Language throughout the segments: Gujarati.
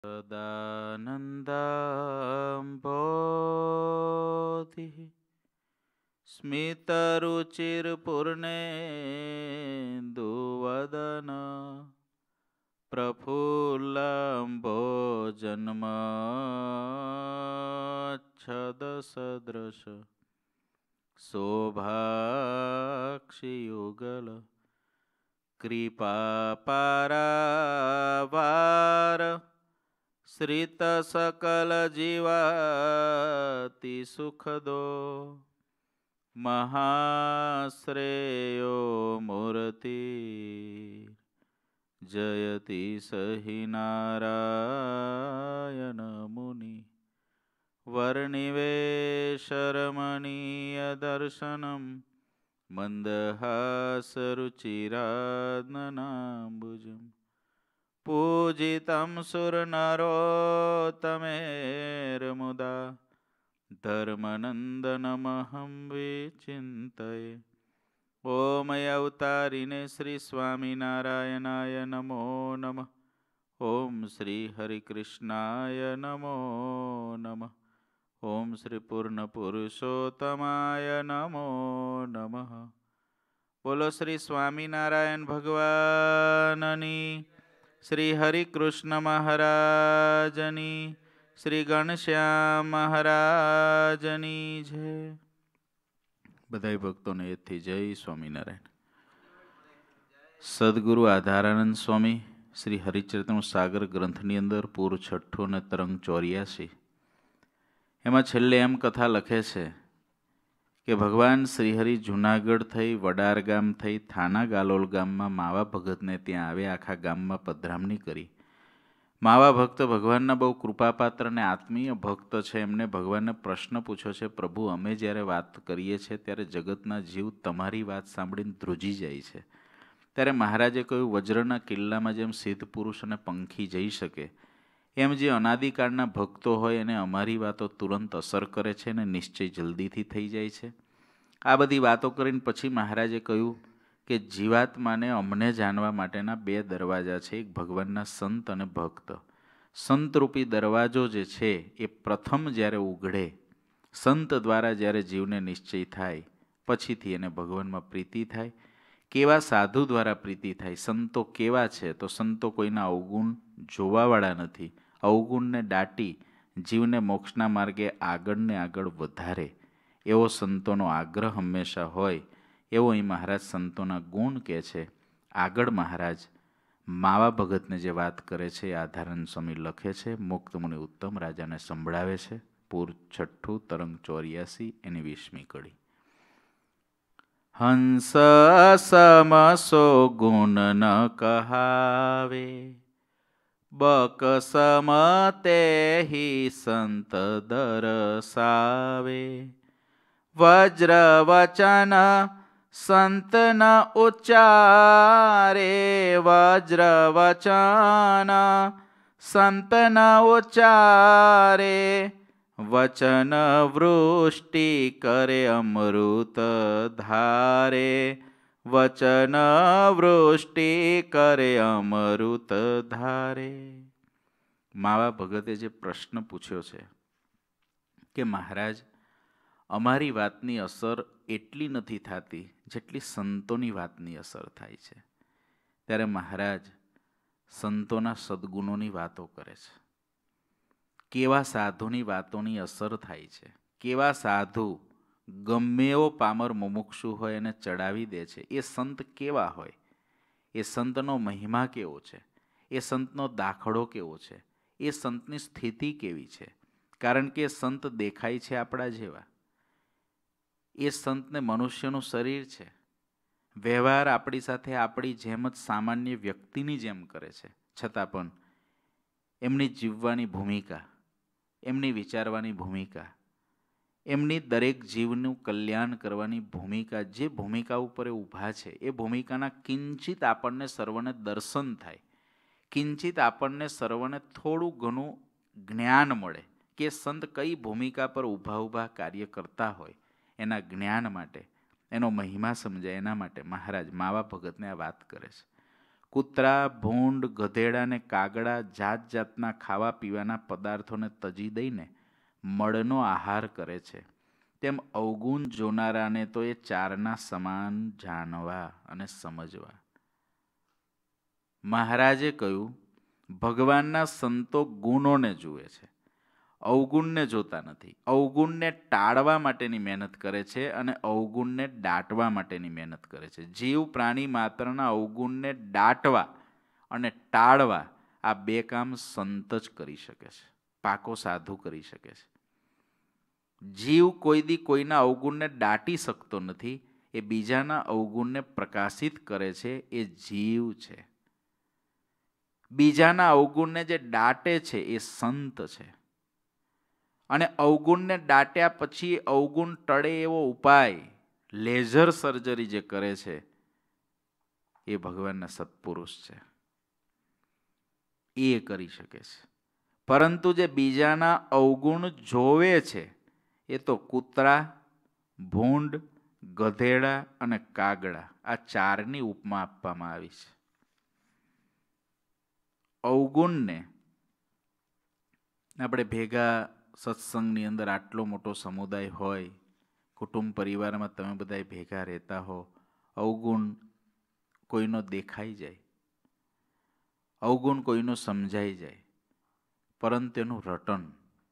સદાનંદાંભોધિः સ્મિતરુચિરપૂર્ણેन्दુવદન પ્રફુલ્લંભોજન્મચ્છદસદૃશ શોભાક્ષિયુગલ કૃપાપારાવાર શ્રિત સકલ જીવાતિ સુખદો મહાશ્રેયો મૂર્તિ જયતિ સહિ નારાયણ મુનિ વર્ણિવેશરમણીય દર્શનમ મંદહાસરુચિરાનનાંબુજમ પૂજિतं સુરનરોત્તમેર્મુદા ધર્મનંદનમહં વિચિંતયે. ઓમ અવતારિને શ્રી સ્વામિનારાયણાય નમો નમઃ. ઓમ શ્રી હરિકૃષ્ણાય નમો નમઃ. ઓમ શ્રી પૂર્ણ પુરુષોત્તમાય નમો નમઃ. બોલો શ્રી સ્વામિનારાયણ ભગવાનની, શ્રી હરિકૃષ્ણ મહારાજની, શ્રી ઘનશ્યામ મહારાજની જય. બધાય ભક્તોને એથી જય સ્વામિનારાયણ. સદગુરુ આધારાનંદ સ્વામી શ્રી હરિચરિત્રનું સાગર ગ્રંથની અંદર પૂર 6 અને તરંગ 84 એમાં છેલ્લે એમ કથા લખે છે કે ભગવાન શ્રીહરિ જુનાગઢ થઈ, વડાર ગામ થઈ, થાના ગાલોલ ગામમાં માવા ભગતને ત્યાં આવ્યા. આખા ગામમાં પધરામણી કરી. માવા ભક્ત ભગવાનના બહુ કૃપાપાત્ર અને આત્મીય ભક્ત છે. એમને ભગવાનને પ્રશ્ન પૂછ્યો છે, પ્રભુ અમે જ્યારે વાત કરીએ છીએ ત્યારે જગતના જીવ તમારી વાત સાંભળીને ધ્રુજી જાય છે. ત્યારે મહારાજે કહ્યું, વજ્રના કિલ્લામાં જેમ સિદ્ધ પુરુષ અને પંખી જઈ શકે એમ જે અનાદિકાળના ભક્તો હોય એને અમારી વાતો તુરંત અસર કરે છે અને નિશ્ચય જલ્દીથી થઈ જાય છે. આ બધી વાતો કરીને પછી મહારાજે કહ્યું કે જીવાત્માને અમને જાણવા માટેના 2 દરવાજા છે. એક ભગવાનના સંત અને ભક્ત. સંતરૂપી દરવાજો જે છે એ પ્રથમ જ્યારે ઉઘડે, સંત દ્વારા જ્યારે જીવને નિશ્ચય થાય પછીથી એને ભગવાનમાં પ્રીતિ થાય. કેવા સાધુ દ્વારા પ્રીતિ થાય? સંતો કેવા છે? તો સંતો કોઈના અવગુણ જોવાવાળા નથી. અવગુણને દાટી જીવને મોક્ષના માર્ગે આગળને આગળ વધારે એવો સંતોનો આગ્રહ હંમેશા હોય. એવો અહીં મહારાજ સંતોના ગુણ કહે છે. આગળ મહારાજ માવા ભગતને જે વાત કરે છે એ આધારાનંદ સ્વામી લખે છે. મુક્તમુનિ ઉત્તમ રાજાને સંભળાવે છે. પૂર 6 તરંગ 84 એની 20મી કડી. હંસ સમસો ગુણ ન કહાવે, બક સમતે હિ સંત દરસાવે. વજ્ર વચન સંત ન ઉચ્ચારે, વજ્ર વચન સંત ન ઉચ્ચારે. વચન વૃષ્ટિ કરે અમૃત ધારે, વચન વૃષ્ટિ કરે અમૃત ધારે. માવા ભગતે જે પ્રશ્ન પૂછ્યો છે કે મહારાજ અમારી વાતની અસર એટલી નથી થતી જેટલી સંતોની વાતની અસર થાય છે. ત્યારે મહારાજ સંતોના સદ્ગુણોની વાતો કરે છે. કેવા સાધુની વાતોની અસર થાય છે. કેવા સાધુ ગમે એવો પામર મુમુક્ષુ હોય એને ચડાવી દે છે. એ સંત કેવા હોય? એ સંતનો મહિમા કેવો છે? એ સંતનો દાખલો કેવો છે? એ સંતની સ્થિતિ કેવી છે? કારણ કે એ સંત દેખાય છે આપણા જેવા. એ સંતને મનુષ્યનું શરીર છે. વ્યવહાર આપણી સાથે આપણી જેમ જ સામાન્ય વ્યક્તિની જેમ કરે છે. છતાં પણ એમની જીવવાની ભૂમિકા, એમની વિચારવાની ભૂમિકા, એમની દરેક જીવનું કલ્યાણ કરવાની ભૂમિકા, જે ભૂમિકા ઉપર એ ઊભા છે એ ભૂમિકાના કિંચિત આપણને સર્વને દર્શન થાય, કિંચિત આપણને સર્વને થોડું ઘણું જ્ઞાન મળે કે સંત કઈ ભૂમિકા પર ઊભા કાર્ય કરતા હોય. એના જ્ઞાન માટે, એનો મહિમા સમજાય એના માટે મહારાજ માવા ભગતને આ વાત કરે છે. કૂતરા, ભૂંડ, ગધેડા ને કાગડા જાત જાતના ખાવા પીવાના પદાર્થોને તજી દઈને મળનો આહાર કરે છે, તેમ અવગુણ જોનારાને તો એ ચારના સમાન જાણવા અને સમજવા. મહારાજે કહ્યું, ભગવાનના સંતો ગુણોને જુએ છે, અવગુણને જોતા નથી. અવગુણને ટાળવા માટેની મહેનત કરે છે અને અવગુણને દાટવા માટેની મહેનત કરે છે. જીવ પ્રાણી માત્રના અવગુણને દાટવા અને ટાળવા આ બે કામ સંત જ કરી શકે છે, પાકો સાધુ કરી શકે છે. જીવ કોઈ દી કોઈના અવગુણને દાટી શકતો નથી. એ બીજાના અવગુણને પ્રકાશિત કરે છે, એ જીવ છે. બીજાના અવગુણને જે દાટે છે એ સંત છે. અને અવગુણને દાટ્યા પછી અવગુણ ટળે એવો ઉપાય, લેઝર સર્જરી જે કરે છે એ ભગવાનના સત્પુરુષ છે, એ કરી શકે છે. પરંતુ જે બીજાના અવગુણ જોવે છે એ તો કૂતરા, ભૂંડ, ગધેડા અને કાગડા, આ ચારની ઉપમા આપવામાં આવી છે. અવગુણને આપણે ભેગા સત્સંગની અંદર આટલો મોટો સમુદાય હોય, કુટુંબ પરિવારમાં તમે બધા ભેગા રહેતા હો, અવગુણ કોઈનો દેખાઈ જાય, અવગુણ કોઈનો સમજાઈ જાય, પરંતુ એનું રટન,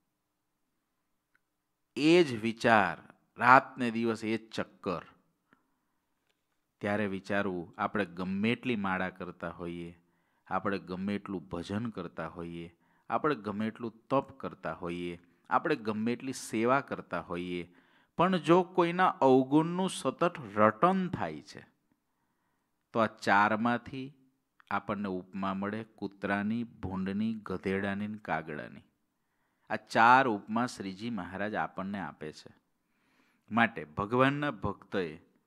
એ જ વિચાર, રાત ને દિવસ એ જ ચક્કર, ત્યારે વિચારવું, આપણે ગમે એટલી માળા કરતા હોઈએ, આપણે ગમે એટલું ભજન કરતા હોઈએ, આપણે ગમે એટલું તપ કરતા હોઈએ, આપણે ગમે એટલી સેવા કરતા હોઈએ, પણ જો કોઈના અવગુણનું સતત રટન થાય છે તો આ ચારમાંથી આપણને ઉપમા મળે કૂતરાની, ભૂંડની, ગધેડાની, કાગડાની. આ ચાર ઉપમા શ્રીજી મહારાજ આપણને આપે છે. માટે ભગવાનના ભક્તએ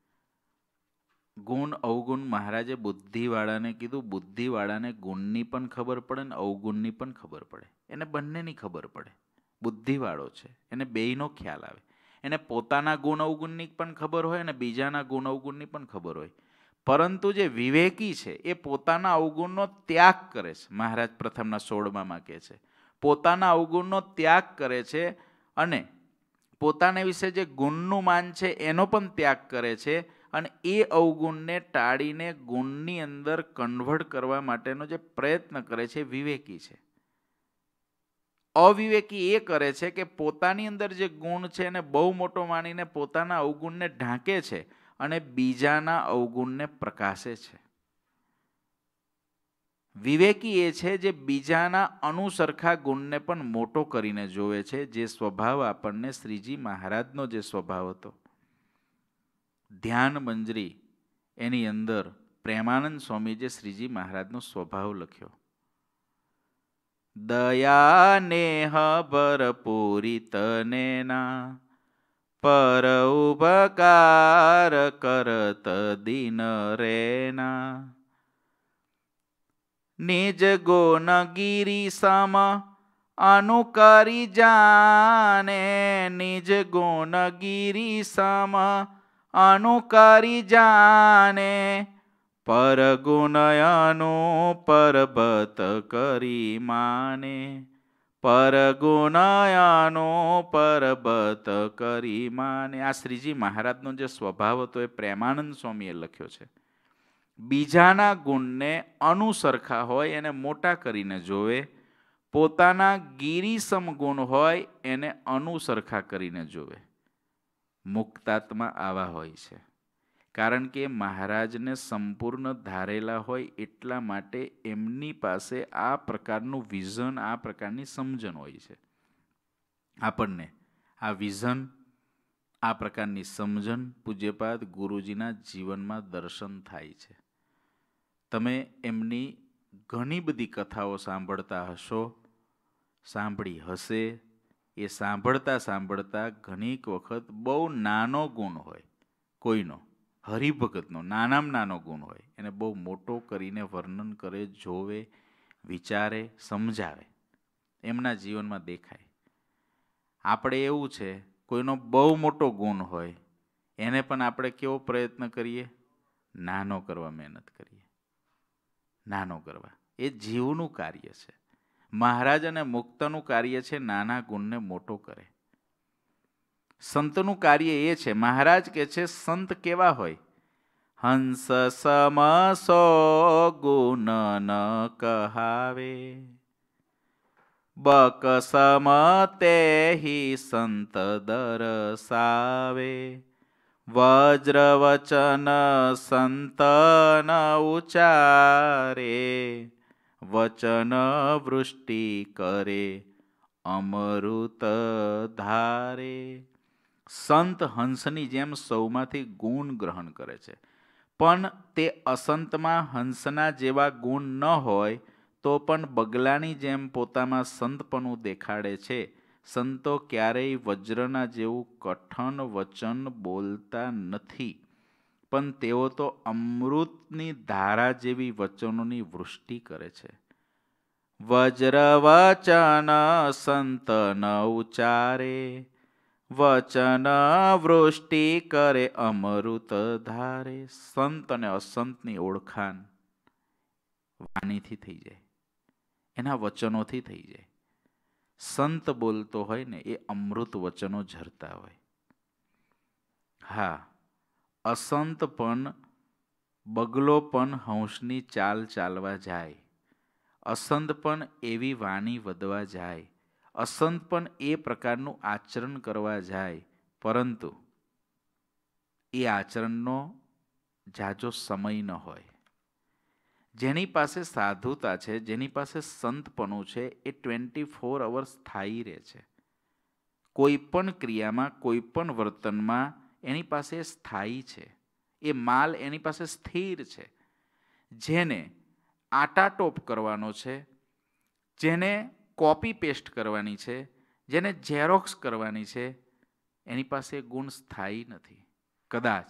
ગુણ અવગુણ, મહારાજે બુદ્ધિવાળાને કીધું, બુદ્ધિવાળાને ગુણની પણ ખબર પડે ને અવગુણની પણ ખબર પડે. એને બંનેની ખબર પડે. બુદ્ધિવાળો છે, એને બેયનો ખ્યાલ આવે. એને પોતાના ગુણ અવગુણની પણ ખબર હોય અને બીજાના ગુણ અવગુણની પણ ખબર હોય. પરંતુ જે વિવેકી છે એ પોતાના અવગુણનો ત્યાગ કરે છે. મહારાજ પ્રથમના 16માં કહે છે, પોતાના અવગુણનો ત્યાગ કરે છે અને પોતાના વિશે જે ગુણનું માન છે એનો પણ ત્યાગ કરે છે અને એ અવગુણને ટાળીને ગુણની અંદર કન્વર્ટ કરવા માટેનો જે પ્રયત્ન કરે છે વિવેકી છે. અવિવેકી એ કરે છે કે પોતાની અંદર જે ગુણ છે એને બહુ મોટો માનીને પોતાના અવગુણને ઢાંકે છે અને બીજાના અવગુણને પ્રકાશે છે. વિવેકી એ છે જે બીજાના અનુસરખા ગુણને પણ મોટો કરીને જોવે છે, જે સ્વભાવ આપણને શ્રીજી મહારાજનો જે સ્વભાવ હતો. ધ્યાન મંજરી એની અંદર પ્રેમાનંદ સ્વામીએ શ્રીજી મહારાજનો સ્વભાવ લખ્યો. દયા નેહ ભરપૂરી તનેના, પર ઉપકાર કરત દીન રેના. નિજ ગુણ ગિરી સમ અનુકરી જાને, નિજ ગુણ ગિરી સમ અનુકરી જાને. પર ગુણયનો પરબત કરી માને, પર ગુણયનો પરબત કરી માને. આ શ્રીજી મહારાજનો જે સ્વભાવ હતો એ પ્રેમાનંદ સ્વામીએ લખ્યો છે. બીજાના ગુણને અનુસરખા હોય એને મોટા કરીને જોવે, પોતાના ગિરિસમ ગુણ હોય એને અનુસરખા કરીને જોવે. મુક્તાત્મા આવા હોય છે, કારણ કે મહારાજને સંપૂર્ણ ધારેલા હોય એટલા માટે એમની પાસે આ પ્રકારનું વિઝન, આ પ્રકારની સમજણ હોય છે. આપણને આ વિઝન, આ પ્રકારની સમજણ પૂજ્યપાદ ગુરુજીના જીવનમાં દર્શન થાય છે. તમે એમની ઘણી બધી કથાઓ સાંભળતા હશો, સાંભળી હશે. એ સાંભળતા સાંભળતા ઘણીક વખત બહુ નાનો ગુણ હોય કોઈનો, હરિભગતનો નાનામાં નાનો ગુણ હોય, એને બહુ મોટો કરીને વર્ણન કરે, જોવે, વિચારે, સમજાવે, એમના જીવનમાં દેખાય. આપણે એવું છે, કોઈનો બહુ મોટો ગુણ હોય એને પણ આપણે કેવો પ્રયત્ન કરીએ? નાનો કરવા મહેનત કરીએ. નાનો કરવા. એ જીવનું કાર્ય છે. મહારાજ અને મુક્તનું કાર્ય છે નાના ગુણને મોટો કરે. સંતનું કાર્ય એ છે. મહારાજ કે છે સંત કેવા હોય? હંસ સમ સો ગુણ ન કહાવે, બક સમ તેહિ સંત દરસાવે, વજ્ર વચન સંત ન ઉચારે, વચન વૃષ્ટિ કરે અમૃત ધારે. સંત હંસની જેમ સૌમાંથી ગુણ ગ્રહણ કરે છે, પણ તે અસંતમાં હંસના જેવા ગુણ ન હોય તો પણ બગલાની જેમ પોતામાં સંતપણું દેખાડે છે. સંતો ક્યારેય વજ્રના જેવું કઠણ વચન બોલતા નથી, પણ તેઓ તો અમૃતની ધારા જેવી વચનોની વૃષ્ટિ કરે છે. વજ્ર વચન સંત ન ઉચારે, વચન વૃષ્ટિ કરે અમૃત ધારે. સંત અને અસંતની ઓળખાણ વાણીથી થઈ જાય, એના વચનોથી થઈ જાય. સંત બોલતો હોય ને એ અમૃત વચનો ઝરતા હોય. હા, અસંત પણ બગલો પણ હંસની ચાલ ચાલવા જાય, અસંત પણ એવી વાણી વધવા જાય, અસંત પણ એ પ્રકારનું આચરણ કરવા જાય, પરંતુ એ આચરણનો ઝાઝો સમય ન હોય. જેની પાસે સાધુતા છે, જેની પાસે સંતપણું છે, એ 24 અવર્સ સ્થાયી રહે છે. કોઈ પણ ક્રિયામાં, કોઈ પણ વર્તનમાં એની પાસે સ્થાયી છે. એ માલ એની પાસે સ્થિર છે. જેને આટાટોપ કરવાનો છે, જેને કોપી પેસ્ટ કરવાની છે, જેને ઝેરોક્સ કરવાની છે, એની પાસે ગુણ સ્થાયી નથી. કદાચ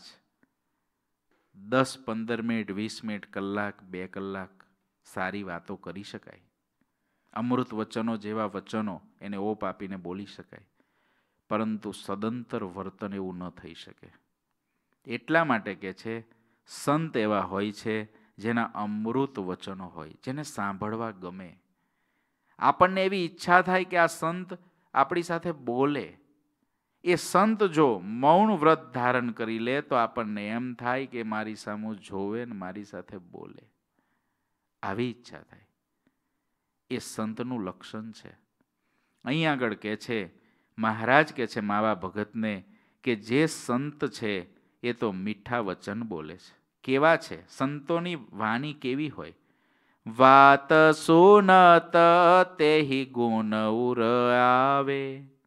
10-15 મિનિટ, 20 મિનિટ, કલાક, 2 કલાક સારી વાતો કરી શકાય. અમૃત વચનો જેવા વચનો એને ઓપ આપીને બોલી શકાય, પરંતુ સદંતર વર્તન એવું ન થઈ શકે. એટલા માટે કે છે સંત એવા હોય છે જેના અમૃત વચનો હોય, જેને સાંભળવા ગમે. આપણને એવી ઈચ્છા થાય કે આ સંત આપણી સાથે બોલે. એ સંત જો મૌન વ્રત ધારણ કરી લે તો આપણને એમ થાય કે મારી સામું જોવે ને મારી સાથે બોલે, આવી ઈચ્છા થાય. એ સંતનું લક્ષણ છે. અહીં આગળ કે છે, મહારાજ કે છે માવા ભગતને કે જે સંત છે એ તો મીઠા વચન બોલે છે. કેવા છે સંતોની વાણી? કેવી હોય? વાત સુનત તેહિ ગુણ ઉર આવે,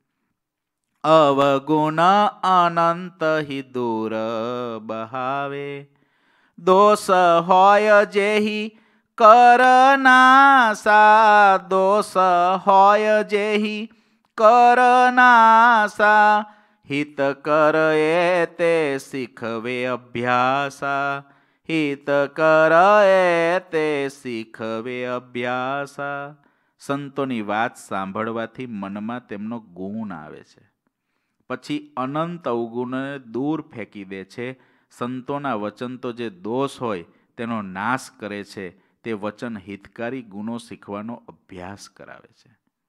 અવગુણ અનંત હિ દૂર બહાવે, દોષ હોય જેહી કરનાસા, દોષ હોય જેહી કરનાસા, હિત કર એ તે શીખવે અભ્યાસા, હિત કર એ તે શીખવે અભ્યાસા. સંતોની વાત સાંભળવાથી મનમાં તેમનો ગુણ આવે છે, પછી અનંત અવગુણને દૂર ફેંકી દે છે. સંતોના વચન તો જે દોષ હોય તેનો નાશ કરે છે. તે વચન હિતકારી ગુણો શીખવાનો અભ્યાસ કરાવે છે.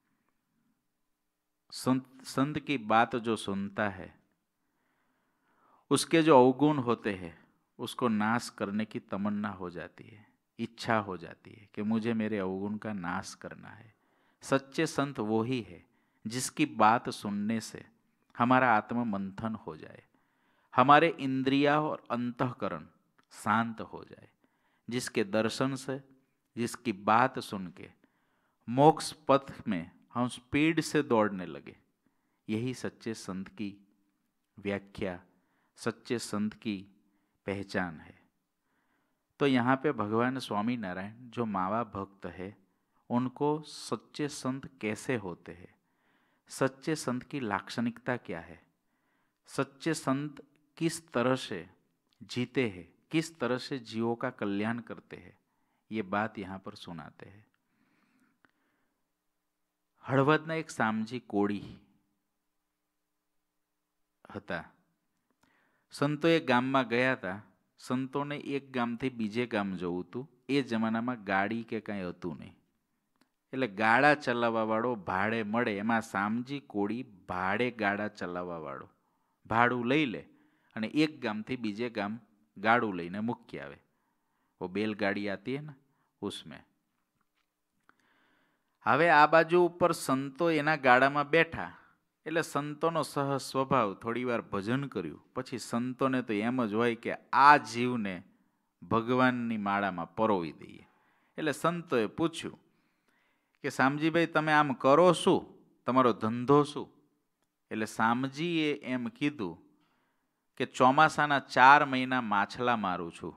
संत की बात जो सुनता है, उसके जो अवगुण होते हैं उसको नाश करने की तमन्ना हो जाती है, इच्छा हो जाती है कि मुझे मेरे अवगुण का नाश करना है. सच्चे संत वो ही है जिसकी बात सुनने से हमारा आत्म मंथन हो जाए, हमारे इंद्रिया और अंतःकरण शांत हो जाए, जिसके दर्शन से, जिसकी बात सुन के मोक्ष पथ में हम स्पीड से दौड़ने लगे. यही सच्चे संत की व्याख्या, सच्चे संत की पहचान है. तो यहाँ पे भगवान स्वामी नारायण जो मावा भक्त है उनको सच्चे संत कैसे होते हैं, सच्चे संत की लाक्षणिकता क्या है, सच्चे संत किस तरह से जीते हैं, किस तरह से जीवों का कल्याण करते हैं, ये बात यहाँ पर सुनाते हैं. હળવદના એક સામજી કોળી હતા. સંતો એક ગામમાં ગયા હતા. સંતોને એક ગામથી બીજે ગામ જવું હતું એ જમાનામાં ગાડી કે કાંઈ હતું નહીં, એટલે ગાડા ચલાવવાવાળો ભાડે મળે. એમાં શામજી કોળી ભાડે ગાડા ચલાવવાવાળો ભાડું લઈ લે અને એક ગામથી બીજે ગામ ગાડું લઈને મૂકી આવે. वो बैलगाड़ी आती है ना उसमें. હવે આ બાજુ ઉપર સંતો એના ગાડામાં બેઠા, એટલે સંતોનો સહ સ્વભાવ થોડી વાર ભજન કર્યું પછી સંતોને તો એમ જ હોય કે આ જીવને ભગવાનની માળામાં પરોવી દઈએ. એટલે સંતોએ પૂછ્યું કે શામજીભાઈ તમે આમ કરો શું, તમારો ધંધો શું? એટલે શામજીએ એમ કીધું કે ચોમાસાના 4 મહિના માછલા मारूं છું.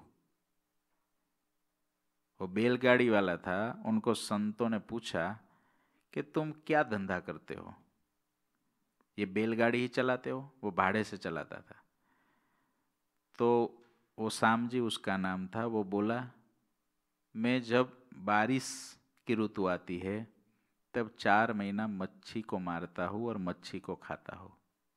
वो बैलगाड़ी वाला था, उनको संतों ने पूछा कि तुम क्या धंधा करते हो? ये बैलगाड़ी ही चलाते हो? वो भाड़े से चलाता था. तो वो शामजी उसका नाम था, वो बोला मैं जब बारिश की ऋतु आती है तब 4 महीना मच्छी को मारता हूँ और मच्छी को खाता हूँ.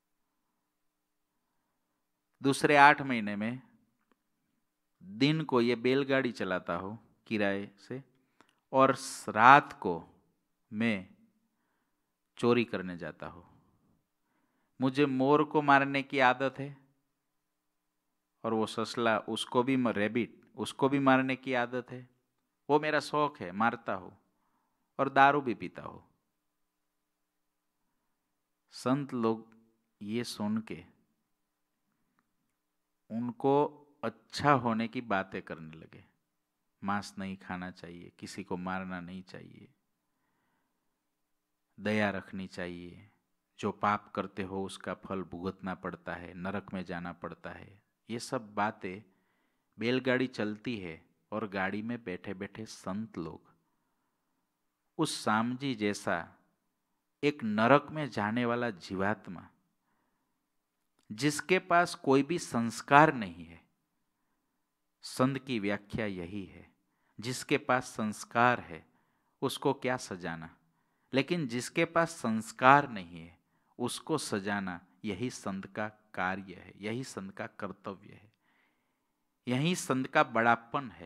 दूसरे 8 महीने में दिन को ये बैलगाड़ी चलाता हूँ किराए से और रात को मैं चोरी करने जाता हूँ. मुझे मोर को मारने की आदत है और वो ससला उसको भी, रैबिट उसको भी मारने की आदत है. वो मेरा शौक है, मारता हूँ और दारू भी पीता हूँ. संत लोग ये सुन के उनको अच्छा होने की बातें करने लगे. मांस नहीं खाना चाहिए, किसी को मारना नहीं चाहिए, दया रखनी चाहिए, जो पाप करते हो उसका फल भुगतना पड़ता है, नरक में जाना पड़ता है. ये सब बातें बैलगाड़ी चलती है और गाड़ी में बैठे बैठे संत लोग उस शामजी जैसा एक नरक में जाने वाला जीवात्मा, जिसके पास कोई भी संस्कार नहीं है, संत की व्याख्या यही है, जिसके पास संस्कार है उसको क्या सजाना, लेकिन जिसके पास संस्कार नहीं है उसको सजाना, यही संत का कार्य है, यही संत का कर्तव्य है, यही संत का बड़ापन है.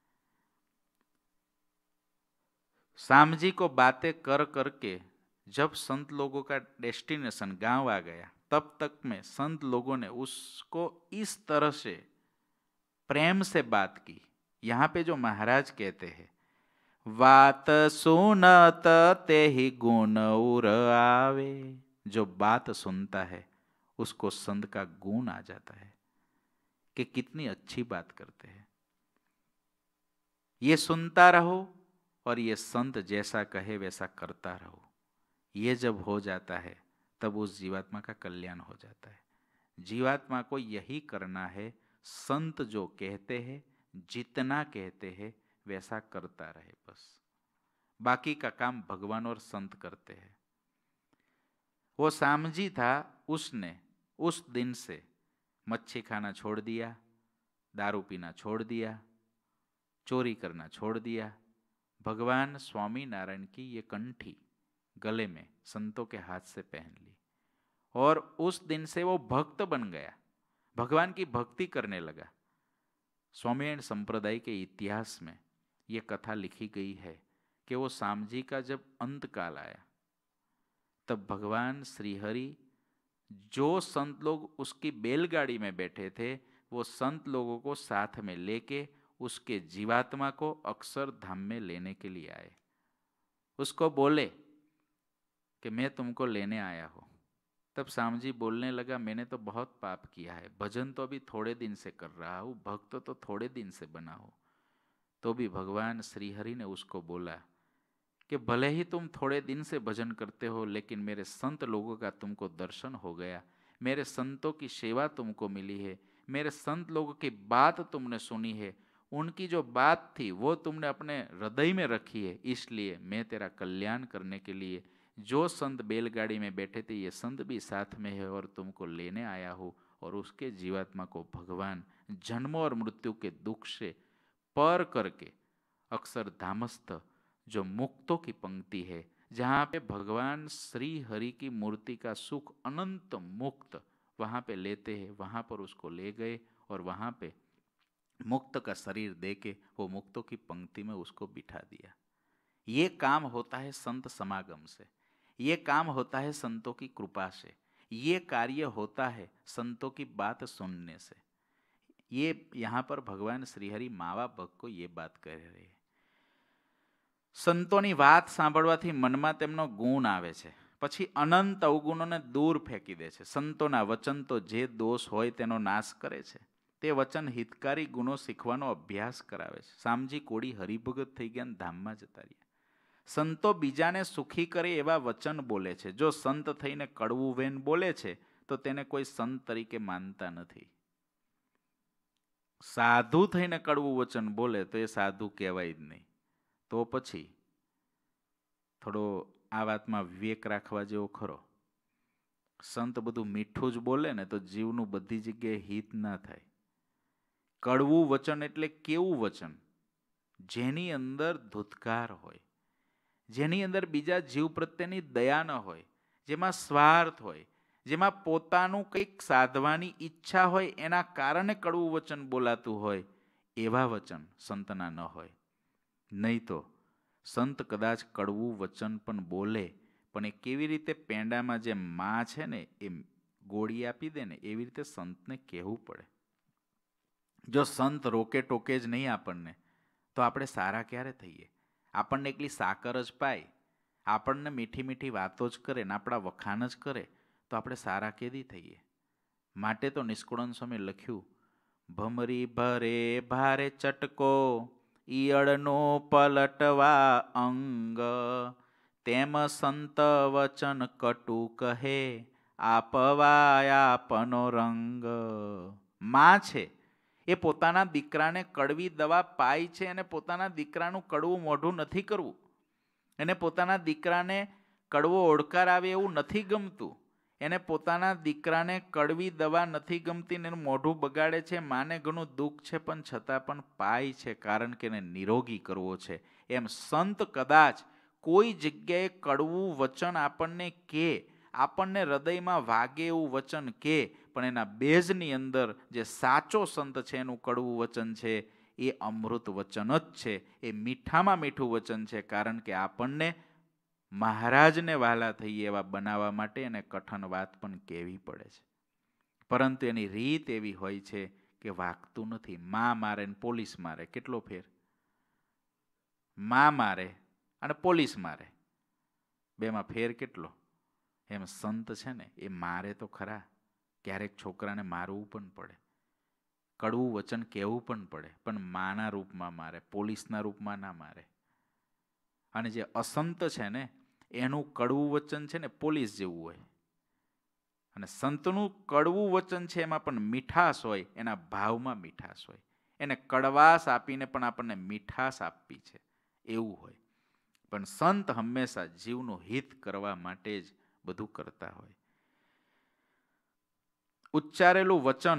शामजी को बातें कर करके जब संत लोगों का डेस्टिनेशन गांव आ गया, तब तक में संत लोगों ने उसको इस तरह से प्रेम से बात की. यहाँ पे जो महाराज कहते हैं, वात सुनत ते ही गुण उर आवे, जो बात सुनता है उसको संत का गुण आ जाता है कि कितनी अच्छी बात करते हैं. ये सुनता रहो और ये संत जैसा कहे वैसा करता रहो. ये जब हो जाता है तब उस जीवात्मा का कल्याण हो जाता है. जीवात्मा को यही करना है, संत जो कहते हैं, जितना कहते हैं वैसा करता रहे बस. बाकी का काम भगवान और संत करते हैं. वो शामजी था, उसने उस दिन से मच्छी खाना छोड़ दिया, दारू पीना छोड़ दिया, चोरी करना छोड़ दिया. भगवान स्वामी नारायण की ये कंठी गले में संतों के हाथ से पहन ली और उस दिन से वो भक्त बन गया, भगवान की भक्ति करने लगा. स्वामीनारायण संप्रदाय के इतिहास में ये कथा लिखी गई है कि वो शामजी का जब अंत काल आया तब भगवान श्रीहरि, जो संत लोग उसकी बैलगाड़ी में बैठे थे, वो संत लोगों को साथ में लेके उसके जीवात्मा को अक्षरधाम में लेने के लिए आए. उसको बोले कि मैं तुमको लेने आया हूँ. तब शामजी बोलने लगा, मैंने तो बहुत पाप किया है, भजन तो अभी थोड़े दिन से कर रहा हूँ, भक्त तो थोड़े दिन से बना हो. तो भी भगवान श्रीहरि ने उसको बोला कि भले ही तुम थोड़े दिन से भजन करते हो, लेकिन मेरे संत लोगों का तुमको दर्शन हो गया, मेरे संतों की सेवा तुमको मिली है, मेरे संत लोगों की बात तुमने सुनी है, उनकी जो बात थी वो तुमने अपने हृदय में रखी है, इसलिए मैं तेरा कल्याण करने के लिए जो संत बैलगाड़ी में बैठे थे, ये संत भी साथ में है और तुमको लेने आया हूँ. और उसके जीवात्मा को भगवान जन्म और मृत्यु के दुख से पर करके अक्षरधामस्थ, जो मुक्तों की पंक्ति है, जहाँ पे भगवान श्री हरि की मूर्ति का सुख अनंत मुक्त वहाँ पे लेते हैं, वहाँ पर उसको ले गए और वहाँ पे मुक्त का शरीर दे के वो मुक्तों की पंक्ति में उसको बिठा दिया। ये काम होता है संत समागम से, ये काम होता है संतों की कृपा से, ये कार्य होता है संतों की बात सुनने से। ये यहाँ पर भगवान श्रीहरि मावा भक्त को ये बात કહી રહે છે। સંતોની વાત સાંભળવાથી મનમાં તેમનો ગુણ આવે છે, પછી અનંત અવગુણોને દૂર ફેંકી દે છે। સંતોના વચન તો જે દોષ હોય તેનો નાશ કરે છે, તે વચન હિતકારી ગુણો શીખવાનો અભ્યાસ કરાવે છે। શામજી કોડી હરિભગત થઈ ગયા ને ધામમાં જતા રહ્યા। સંતો બીજાને સુખી કરે એવા વચન બોલે છે। જો સંત થઈને કડવું વેન બોલે છે તો તેને કોઈ સંત તરીકે માનતા નથી। સાધુ થઈને કડવું વચન બોલે તો એ સાધુ કહેવાય જ નહીં। તો પછી થોડો આ વાતમાં વિવેક રાખવા જેવો ખરો। સંત બધું મીઠું જ બોલે ને તો જીવનું બધી જગ્યાએ હિત ના થાય। કડવું વચન એટલે કેવું વચન? જેની અંદર ધૂતકાર હોય, જેની અંદર બીજા જીવ પ્રત્યેની દયા ન હોય, જેમાં સ્વાર્થ હોય, જેમાં પોતાનું કંઈક સાધવાની ઈચ્છા હોય, એના કારણે કડવું વચન બોલાતું હોય, એવા વચન સંતના ન હોય। નહીં તો સંત કદાચ કડવું વચન પણ બોલે, પણ એ કેવી રીતે પેંડામાં જે માં છે ને એ ગોળી આપી દે ને એવી રીતે સંતને કહેવું પડે। જો સંત રોકે ટોકે જ નહીં આપણને તો આપણે સારા ક્યારે થઈએ? આપણને એકલી સાકર જ પાય, આપણને મીઠી મીઠી વાતો જ કરે ને આપણા વખાણ જ કરે તો આપણે સારા કેદી થઈએ? માટે તો નિષ્કુળાનંદ સ્વામી લખ્યું, ભમરી ભરે ભારે ચટકો ઈયળનો પલટવા અંગ, તેમ સંત વચન કટુ કહે આપવાય આપનો રંગ। માં છે એ પોતાના દીકરાને કડવી દવા પાય છે અને પોતાના દીકરાનું કડવું મોઢું નથી કરવું, એને પોતાના દીકરાને કડવો ઓડકાર આવે એવું નથી ગમતું, એને પોતાના દીકરાને કડવી દવા નથી ગમતી ને એનું મોઢું બગાડે છે। માને ઘણું દુઃખ છે પણ છતાં પણ પાય છે, કારણ કે એને નિરોગી કરવો છે। એમ સંત કદાચ કોઈ જગ્યાએ કડવું વચન આપણને કે, આપણને હૃદયમાં વાગે એવું વચન કે, પણ એના બેઝની અંદર જે સાચો સંત છે એનું કડવું વચન છે એ અમૃત વચન જ છે, એ મીઠામાં મીઠું વચન છે। કારણ કે આપણને મહારાજને વહાલા થઈએ એવા બનાવવા માટે એને કઠણ વાત પણ કહેવી પડે છે, પરંતુ એની રીત એવી હોય છે કે વાગતું નથી। માં મારે ને પોલીસ મારે, કેટલો ફેર? માં મારે અને પોલીસ મારે, બેમાં ફેર કેટલો? એમ સંત છે ને એ મારે તો ખરા, ક્યારેક છોકરાને મારવું પણ પડે, કડવું વચન કહેવું પણ પડે, પણ માના રૂપમાં મારે, પોલીસના રૂપમાં ના મારે। અને જે અસંત છે ને એનું કડવું વચન છે ને પોલીસ જેવું હોય, અને સંતનું કડવું વચન છે એમાં પણ મીઠાશ હોય, એના ભાવમાં મીઠાશ હોય, એને કડવાશ આપીને પણ આપણને મીઠાશ આપવી છે એવું હોય। પણ સંત હંમેશા જીવનું હિત કરવા માટે જ બધું કરતા હોય। ઉચ્ચારેલું વચન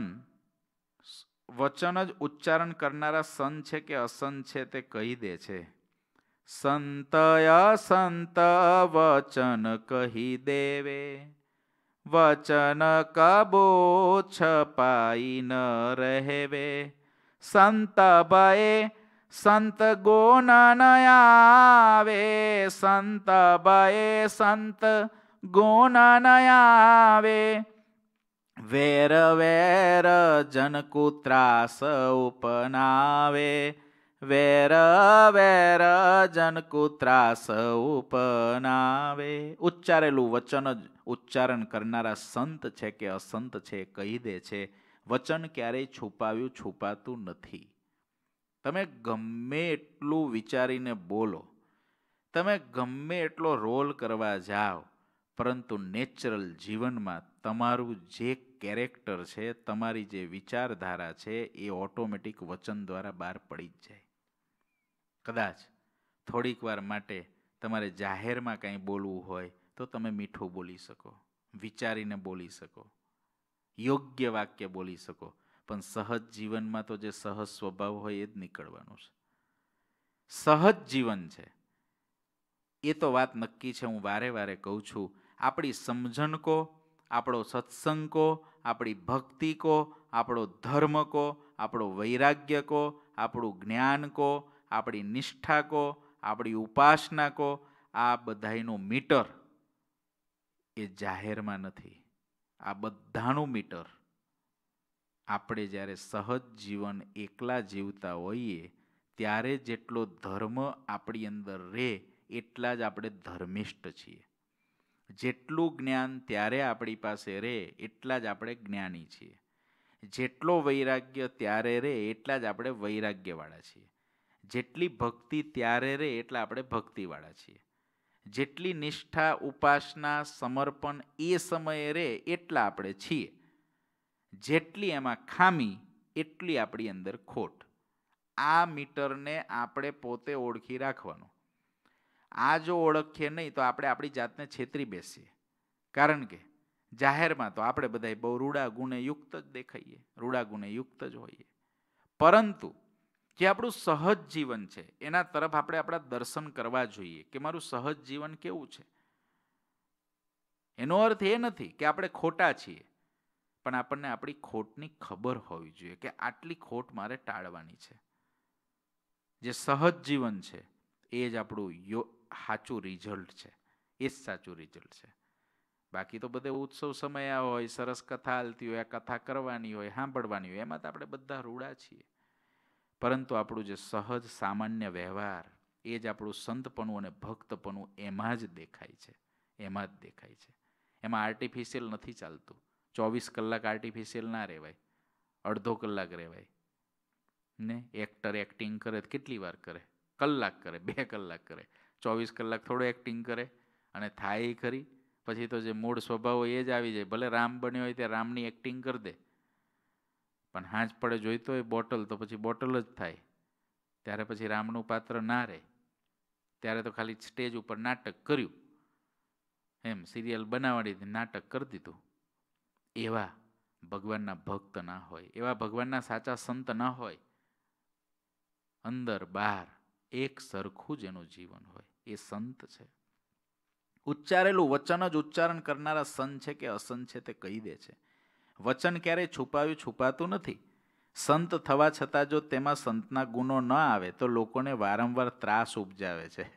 જ ઉચ્ચારણ કરનારા સંત છે કે અસંત છે તે કહી દે છે। સંત અસંત વચન કહી દેવે, વચન કબો છપાઈ ન રહેવે। સંત ભયે સંત ગુણ ન આવે, સંત ભયે સંત ગુણ ન આવે। વેર વેર જનકુ ત્રાસ ઉપનાવે, વેર વેર જનકુ ત્રાસ ઉપનાવે। ઉચ્ચારેલું વચન જ ઉચ્ચારણ કરનારા સંત છે કે અસંત છે કહી દે છે। વચન ક્યારેય છુપાવ્યું છુપાતું નથી। તમે ગમે એટલું વિચારીને બોલો, તમે ગમે એટલો રોલ કરવા જાઓ, પરંતુ નેચરલ જીવનમાં તમારું જે કેરેક્ટર છે, તમારી જે વિચારધારા છે એ ઓટોમેટિક વચન દ્વારા બહાર પડી જ જાય। કદાચ થોડીક વાર માટે તમારે જાહેરમાં કંઈ બોલવું હોય તો તમે મીઠું બોલી શકો, વિચારીને બોલી શકો, યોગ્ય વાક્ય બોલી શકો, પણ સહજ જીવનમાં તો જે સહજ સ્વભાવ હોય એ જ નીકળવાનું છે। સહજ જીવન છે એ તો વાત નક્કી છે। હું વારે વારે કહું છું, આપણી સમજણ કો, આપણો સત્સંગ કો, આપણી ભક્તિ કો, આપણો ધર્મ કહો, આપણો વૈરાગ્ય કહો, આપણું જ્ઞાન કહો, આપણી નિષ્ઠા કહો, આપણી ઉપાસના કહો, આ બધાયનું મીટર એ જાહેરમાં નથી. આ બધાનું મીટર આપણે જ્યારે સહજ જીવન એકલા જીવતા હોઈએ ત્યારે જેટલો ધર્મ આપણી અંદર રહે એટલા જ આપણે ધર્મિષ્ઠ છીએ. જેટલું જ્ઞાન ત્યારે આપણી પાસે રહે એટલા જ આપણે જ્ઞાની છીએ. જેટલો વૈરાગ્ય ત્યારે રહે એટલા જ આપણે વૈરાગ્યવાળા છીએ. જેટલી ભક્તિ ત્યારે રહે એટલા આપણે ભક્તિવાળા છીએ. જેટલી નિષ્ઠા, ઉપાસના, સમર્પણ એ સમયે રહે એટલા આપણે છીએ. જેટલી એમાં ખામી એટલી આપણી અંદર ખોટ. આ મીટરને આપણે પોતે ઓળખી રાખવાનું. આ જો ઓળખીએ નહીં તો આપણે આપણી જાતને છેતરી બેસીએ. કારણ કે જાહેરમાં તો આપણે બધા બહુ રૂડા ગુણે યુક્ત જ દેખાઈએ, રૂડા ગુણે યુક્ત જ હોઈએ. પરંતુ જે આપણું સહજ જીવન છે એના તરફ આપણે આપણા દર્શન કરવા જોઈએ કે મારું સહજ જીવન કેવું છે. એનો અર્થ એ નથી કે આપણે ખોટા છીએ, પણ આપણને આપણી ખોટની ખબર હોવી જોઈએ કે આટલી ખોટ મારે ટાળવાની છે. જે સહજ જીવન છે એ જ આપણું સાચું રિઝલ્ટ છે, એ જ સાચું રિઝલ્ટ છે. બાકી તો બધે ઉત્સવ સમય હોય, સરસ કથા હાલતી હોય, કથા કરવાની હોય, સાંભળવાની હોય, એમાં તો આપણે બધા રૂડા છીએ. પરંતુ આપણું જે સહજ સામાન્ય વ્યવહાર એ જ આપણું સંતપણું અને ભક્તપણું એમાં જ દેખાય છે, એમાં જ દેખાય છે. એમાં આર્ટિફિશિયલ નથી ચાલતું. 24 કલાક આર્ટિફિશિયલ ના રહેવાય, અડધો કલાક રહેવાય ને. એક્ટર એક્ટિંગ કરે તો કેટલી વાર કરે? કલાક કરે, 2 કલાક કરે. 24 કલાક થોડું એક્ટિંગ કરે અને થાય ખરી. પછી તો જે મૂળ સ્વભાવ હોય એ જ આવી જાય. ભલે રામ બન્યો હોય તે રામની એક્ટિંગ કરી દે, પણ હાંજ પડે જોઈતો હોય બોટલ તો પછી બોટલ જ થાય. ત્યારે પછી રામનું પાત્ર ના રહે. ત્યારે તો ખાલી સ્ટેજ ઉપર નાટક કર્યું, એમ સિરિયલ બનાવડી નાટક કરી દીધું. એવા ભગવાનના ભક્ત ના હોય, એવા ભગવાનના સાચા સંત ના હોય. અંદર બહાર એક સરખું જ એનું જીવન હોય, એ સંત છે. ઉચ્ચારેલું વચન જ ઉચ્ચારણ કરનારા સંત છે કે અસંત છે તે કહી દે છે. વચન ક્યારેય છુપાતું નથી. સંત થવા છતાં જો તેમાં સંતના ગુણો ન આવે તો લોકોને વારંવાર ત્રાસ ઉપજાવે છે.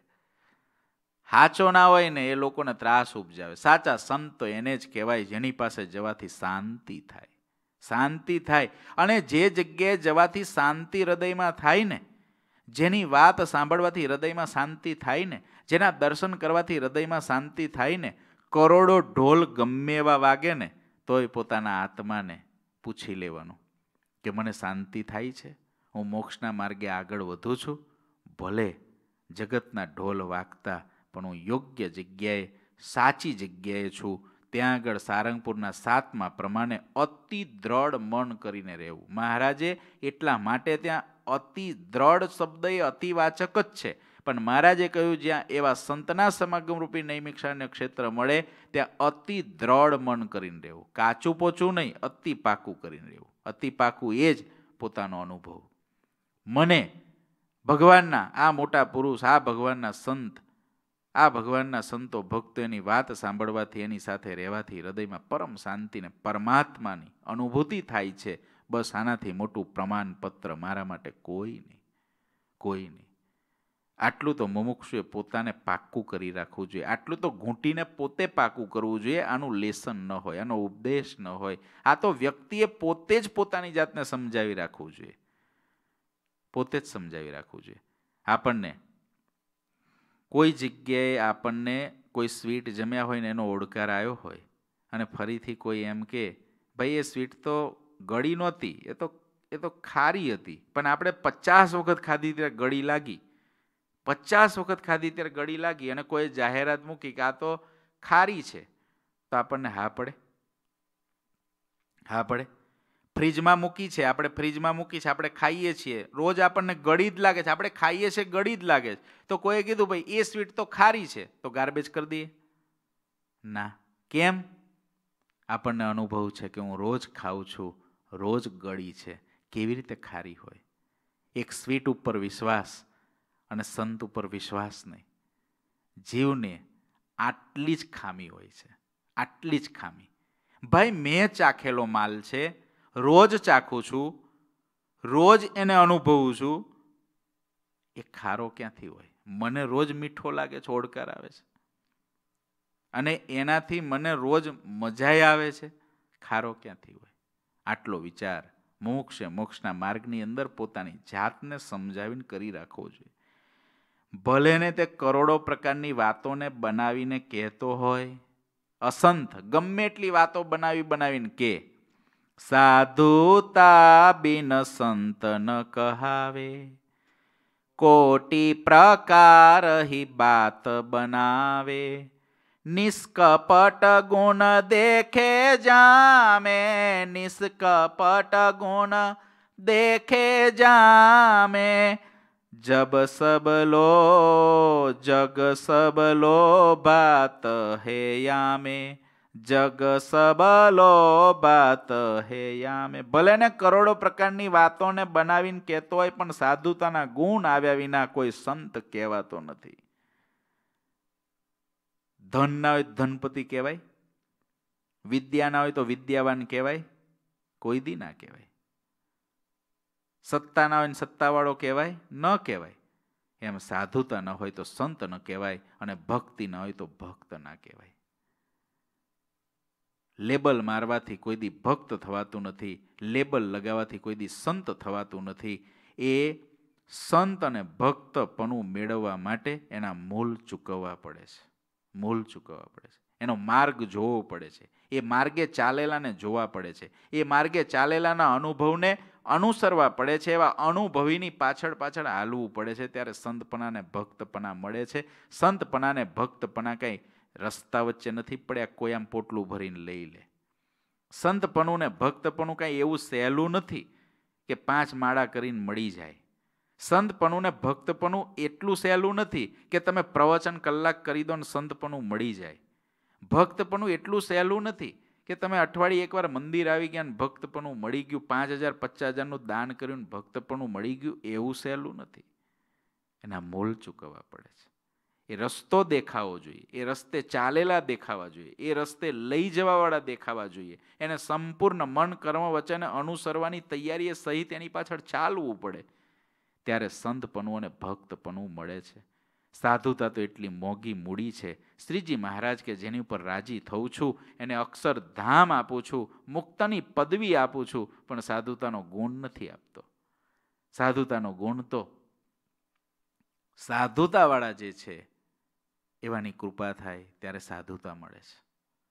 સાચો ના હોય ને એ લોકોને ત્રાસ ઉપજાવે. સાચા સંત તો એને જ કહેવાય જેની પાસે જવાથી શાંતિ થાય. શાંતિ થાય. અને જે જગ્યાએ જવાથી શાંતિ હૃદયમાં થાય ને, જેની વાત સાંભળવાથી હૃદયમાં શાંતિ થાય ને, જેના દર્શન કરવાથી હૃદયમાં શાંતિ થાય ને, કરોડો ઢોલ ગમે એવા વાગે ને તોય પોતાના આત્માને પૂછી લેવાનું કે મને શાંતિ થાય છે, હું મોક્ષના માર્ગે આગળ વધું છું. ભલે જગતના ઢોલ વાગતા પણ હું યોગ્ય જગ્યાએ, સાચી જગ્યાએ છું. ત્યાં આગળ સારંગપુરના 7મા પ્રમાણે અતિ દ્રઢ મન કરીને રહેવું. મહારાજે એટલા માટે ત્યાં અતિ દ્રઢ શબ્દ એ અતિવાચક જ છે, પણ મહારાજે કહ્યું જ્યાં એવા સંતના સમાગમ રૂપી નૈમિષારણ્ય ક્ષેત્ર મળે ત્યાં અતિ દ્રઢ મન કરીને રહેવું. કાચું પોચું નહીં, અતિ પાકું કરીને રહેવું. અતિ પાકું એ જ પોતાનો અનુભવ. મને ભગવાનના આ મોટા પુરુષ, આ ભગવાનના સંત, આ ભગવાનના સંતો ભક્તો એની વાત સાંભળવાથી, એની સાથે રહેવાથી હૃદયમાં પરમ શાંતિ ને પરમાત્માની અનુભૂતિ થાય છે. બસ આનાથી મોટું પ્રમાણપત્ર મારા માટે કોઈ નહીં, કોઈ નહીં. આટલું તો મુમુક્ષુએ પોતાને પાક્કું કરી રાખવું જોઈએ. આટલું તો ઘૂંટીને પોતે પાક્કું કરવું જોઈએ. આનું લેસન ન હોય, આનો ઉપદેશ ન હોય. આ તો વ્યક્તિએ પોતે જ પોતાની જાતને સમજાવી રાખવું જોઈએ, પોતે જ સમજાવી રાખવું જોઈએ. આપણને કોઈ જગ્યાએ આપણને કોઈ સ્વીટ જમ્યા હોય ને એનો ઓડકાર આવ્યો હોય અને ફરીથી કોઈ એમ કે ભાઈ એ સ્વીટ તો ગળી નહોતી, એ તો ખારી હતી, પણ આપણે 50 વખત ખાધી ત્યારે ગળી લાગી, 50 વખત ખાધી ત્યારે ગળી લાગી અને કોઈ જાહેરાત મૂકી કે આ તો ખારી છે, તો આપણને હા પડે? હા પડે? ફ્રીજમાં મૂકી છે, આપણે ફ્રીજમાં મૂકી છે, આપણે ખાઈએ છીએ, રોજ આપણને ગળી જ લાગે છે, આપણે ખાઈએ છીએ ગળી જ લાગે છે. તો કોઈએ કીધું ભાઈ એ સ્વીટ તો ખારી છે, તો ગાર્બેજ કરી દઈએ? ના. કેમ? આપણને અનુભવ છે કે હું રોજ ખાઉં છું, રોજ ગળી છે, કેવી રીતે ખારી હોય? એક સ્વીટ ઉપર વિશ્વાસ અને સંત ઉપર વિશ્વાસ નહીં. જીવને આટલી જ ખામી હોય છે, આટલી જ ખામી. ભાઈ મેં ચાખેલો માલ છે, રોજ ચાખું છું, રોજ એને અનુભવું છું, એ ખારો ક્યાંથી હોય? મને રોજ મીઠો લાગે છે, ઓડકાર આવે છે, અને એનાથી મને રોજ મજાય આવે છે, ખારો ક્યાંથી હોય? આટલો વિચાર મોક્ષે મોક્ષના માર્ગની અંદર પોતાની જાતને સમજાવીને કરી રાખવો જોઈએ. ભલે ને તે કરોડો પ્રકારની વાતોને બનાવીને કહેતો હોય, અસંખ્ય ગમે એટલી વાતો બનાવીને કે, સાધુતા બિન સંત ન કહાવે, કોટી પ્રકાર હી બાત બનાવે, નિષ્કપટ ગુણ દેખે જામે, નિષ્કપટ ગુણ દેખે જામે, જબ સબ લો જગ સબ લો બાત હે યામે, જગ સબ લો બાત હે યામે. ભલે ને કરોડો પ્રકારની વાતોને બનાવીને કહેતો હોય, પણ સાધુતાના ગુણ આવ્યા વિના કોઈ સંત કહેવાતો નથી. ધન ના હોય ધનપતિ કહેવાય, વિદ્યા ના હોય તો વિદ્યાવાન કહેવાય? કોઈ દી ના કહેવાય. સત્તા ના હોય ને સત્તાવાળો કહેવાય? ન કહેવાય. એમ સાધુતા ન હોય તો સંત ન કહેવાય, અને ભક્તિ ન હોય તો ભક્ત ના કહેવાય. લેબલ મારવાથી કોઈ દી ભક્ત થવાતું નથી, લેબલ લગાવવાથી કોઈ દી સંત થવાતું નથી. એ સંત અને ભક્તપણું મેળવવા માટે એના મૂળ ચૂકવવા પડે છે, મૂળ ચૂકવવા પડે છે, એનો માર્ગ જોવો પડે છે, એ માર્ગે ચાલેલાને જોવા પડે છે, એ માર્ગે ચાલેલાના અનુભવને અનુસરવા પડે છે, એવા અનુભવીની પાછળ હાલવું પડે છે. ત્યારે સંતપણાને ભક્તપણા મળે છે. સંતપણાને ભક્તપણા કંઈ રસ્તા વચ્ચે નથી પડ્યા, કોઈ આમ પોટલું ભરીને લઈ લે. સંતપણું ને ભક્તપણું કાંઈ એવું સહેલું નથી કે 5 માળા કરીને મળી જાય. સંતપણું ને ભક્તપણું એટલું સહેલું નથી કે તમે પ્રવચન કલાક કરી દો ને સંતપણું મળી જાય. ભક્તપણું એટલું સહેલું નથી કે તમે અઠવાડિયે એકવાર મંદિર આવી ગયા ને ભક્તપણું મળી ગયું, 5,000 50,000નું દાન કર્યું ને ભક્તપણું મળી ગયું, એવું સહેલું નથી. એના મોલ ચૂકવવા પડે છે. એ રસ્તો દેખાવો જોઈએ, એ રસ્તે ચાલેલા દેખાવા જોઈએ, એ રસ્તે લઈ જવાવાળા દેખાવા જોઈએ. એને સંપૂર્ણ મન કર્મ વચને અનુસરવાની તૈયારી સહિત એની પાછળ ચાલવું પડે. ત્યારે સંતપણું અને ભક્તપણું મળે છે. સાધુતા તો એટલી મોંઘી મૂડી છે. શ્રીજી મહારાજ કે જેની ઉપર રાજી થઉં છું, એને અક્ષરધામ આપું છું, મુક્તની પદવી આપું છું, પણ સાધુતાનો ગુણ નથી આપતો. સાધુતાનો ગુણ તો સાધુતાવાળા જે છે એવાની કૃપા થાય ત્યારે સાધુતા મળે છે.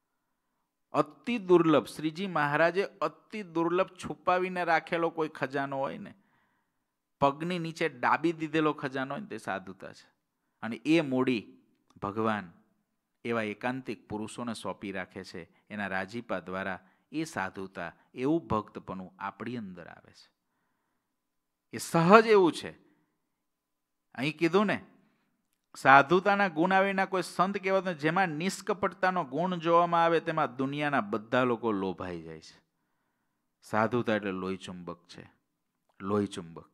અતિ દુર્લભ, શ્રીજી મહારાજે અતિ દુર્લભ છુપાવીને રાખેલો કોઈ ખજાનો હોય ને, પગની નીચે ડાબી દીધેલો ખજાનો હોય ને, તે સાધુતા છે. અને એ મૂડી ભગવાન એવા એકાંતિક પુરુષોને સોંપી રાખે છે. એના રાજીપા દ્વારા એ સાધુતા, એવું ભક્તપણું આપણી અંદર આવે છે. એ સહજ એવું છે. અહીં કીધું ને, સાધુતાના ગુણ આવીના કોઈ સંત કહેવાતો, જેમાં નિષ્કપટતાનો ગુણ જોવામાં આવે તેમાં દુનિયાના બધા લોકો લોભાઈ જાય છે. સાધુતા એટલે લોહી ચુંબક છે, લોહી ચુંબક.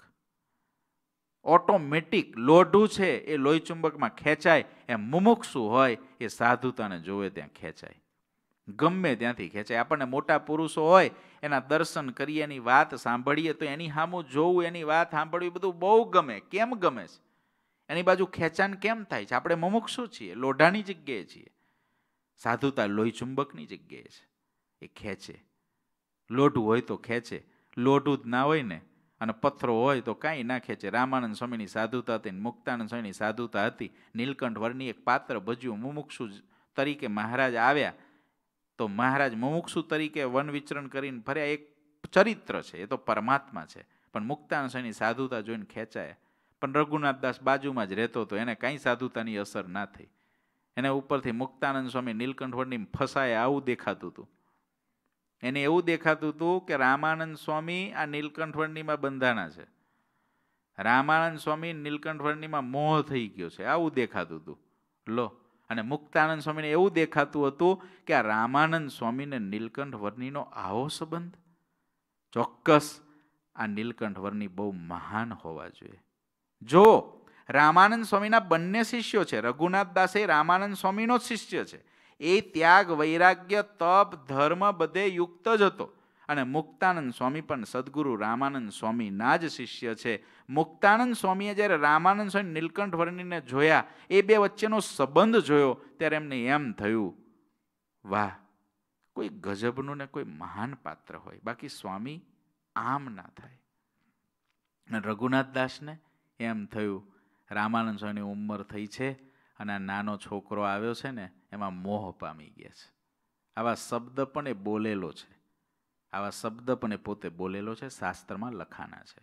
ઓટોમેટિક લોઢું છે એ લોહી ચુંબકમાં ખેંચાય. એમ મુમુક્ષુ હોય એ સાધુતાને જોવે ત્યાં ખેંચાય, ગમે ત્યાંથી ખેંચાય. આપણને મોટા પુરુષો હોય એના દર્શન કરીએ, એની વાત સાંભળીએ તો એની સામું જોવું, એની વાત સાંભળવી બધું બહુ ગમે. કેમ ગમે છે? એની બાજુ ખેંચાણ કેમ થાય છે? આપણે મુમુક્ષુ છીએ, લોઢાની જગ્યાએ છીએ. સાધુતા લોહી ચુંબકની જગ્યાએ છે, એ ખેંચે. લોઢું હોય તો ખેંચે, લોઢું જ ના હોય ને અને પથ્થરો હોય તો કાંઈ ના ખેંચે. રામાનંદ સ્વામીની સાધુતા હતી, મુક્તાનંદ સ્વામીની સાધુતા હતી. નીલકંઠ વર્ણિ એક પાત્ર ભજ્યું. મુમુક્ષુ તરીકે મહારાજ આવ્યા તો મહારાજ મુમુક્ષુ તરીકે વન વિચરણ કરીને ફર્યા. એક ચરિત્ર છે, એ તો પરમાત્મા છે. પણ મુક્તાનંદ સ્વામીની સાધુતા જોઈને ખેંચાયા. પણ રઘુનાથદાસ બાજુમાં જ રહેતો હતો, એને કાંઈ સાધુતાની અસર ના થઈ. એને ઉપરથી મુક્તાનંદ સ્વામી નીલકંઠ વર્ણિ ફસાયા આવું દેખાતું હતું. એને એવું દેખાતું હતું કે રામાનંદ સ્વામી આ નીલકંઠ વર્ણિમાં બંધાણા છે, રામાનંદ સ્વામી નીલકંઠ વર્ણિમાં મોહ થઈ ગયો છે, આવું દેખાતું હતું. લો, અને મુક્તાનંદ સ્વામીને એવું દેખાતું હતું કે આ રામાનંદ સ્વામીને નીલકંઠ વર્ણિનો આવો સંબંધ. ચોક્કસ આ નીલકંઠ વર્ણિ બહુ મહાન હોવા જોઈએ. જો રામાનંદ સ્વામીના બંને શિષ્યો છે, રઘુનાથ દાસ એ રામાનંદ સ્વામીનો જ શિષ્ય છે. એ ત્યાગ, વૈરાગ્ય, તપ, ધર્મ બધે યુક્ત જ હતો. અને મુક્તાનંદ સ્વામી પણ સદગુરુ રામાનંદ સ્વામીના જ શિષ્ય છે. મુક્તાનંદ સ્વામીએ જ્યારે રામાનંદ સ્વામી નીલકંઠ વર્ણીને જોયા, એ બે વચ્ચેનો સંબંધ જોયો, ત્યારે એમને એમ થયું, વાહ, કોઈ ગજબનું ને કોઈ મહાન પાત્ર હોય, બાકી સ્વામી આમ ના થાય. અને રઘુનાથ દાસને એમ થયું, રામાનંદ સ્વામીની ઉંમર થઈ છે અને આ નાનો છોકરો આવ્યો છે ને, એમાં મોહ પામી ગયા છે. આવા શબ્દ પણ એ બોલેલો છે, આવા શબ્દ પણ એ પોતે બોલેલો છે, શાસ્ત્રમાં લખાણા છે.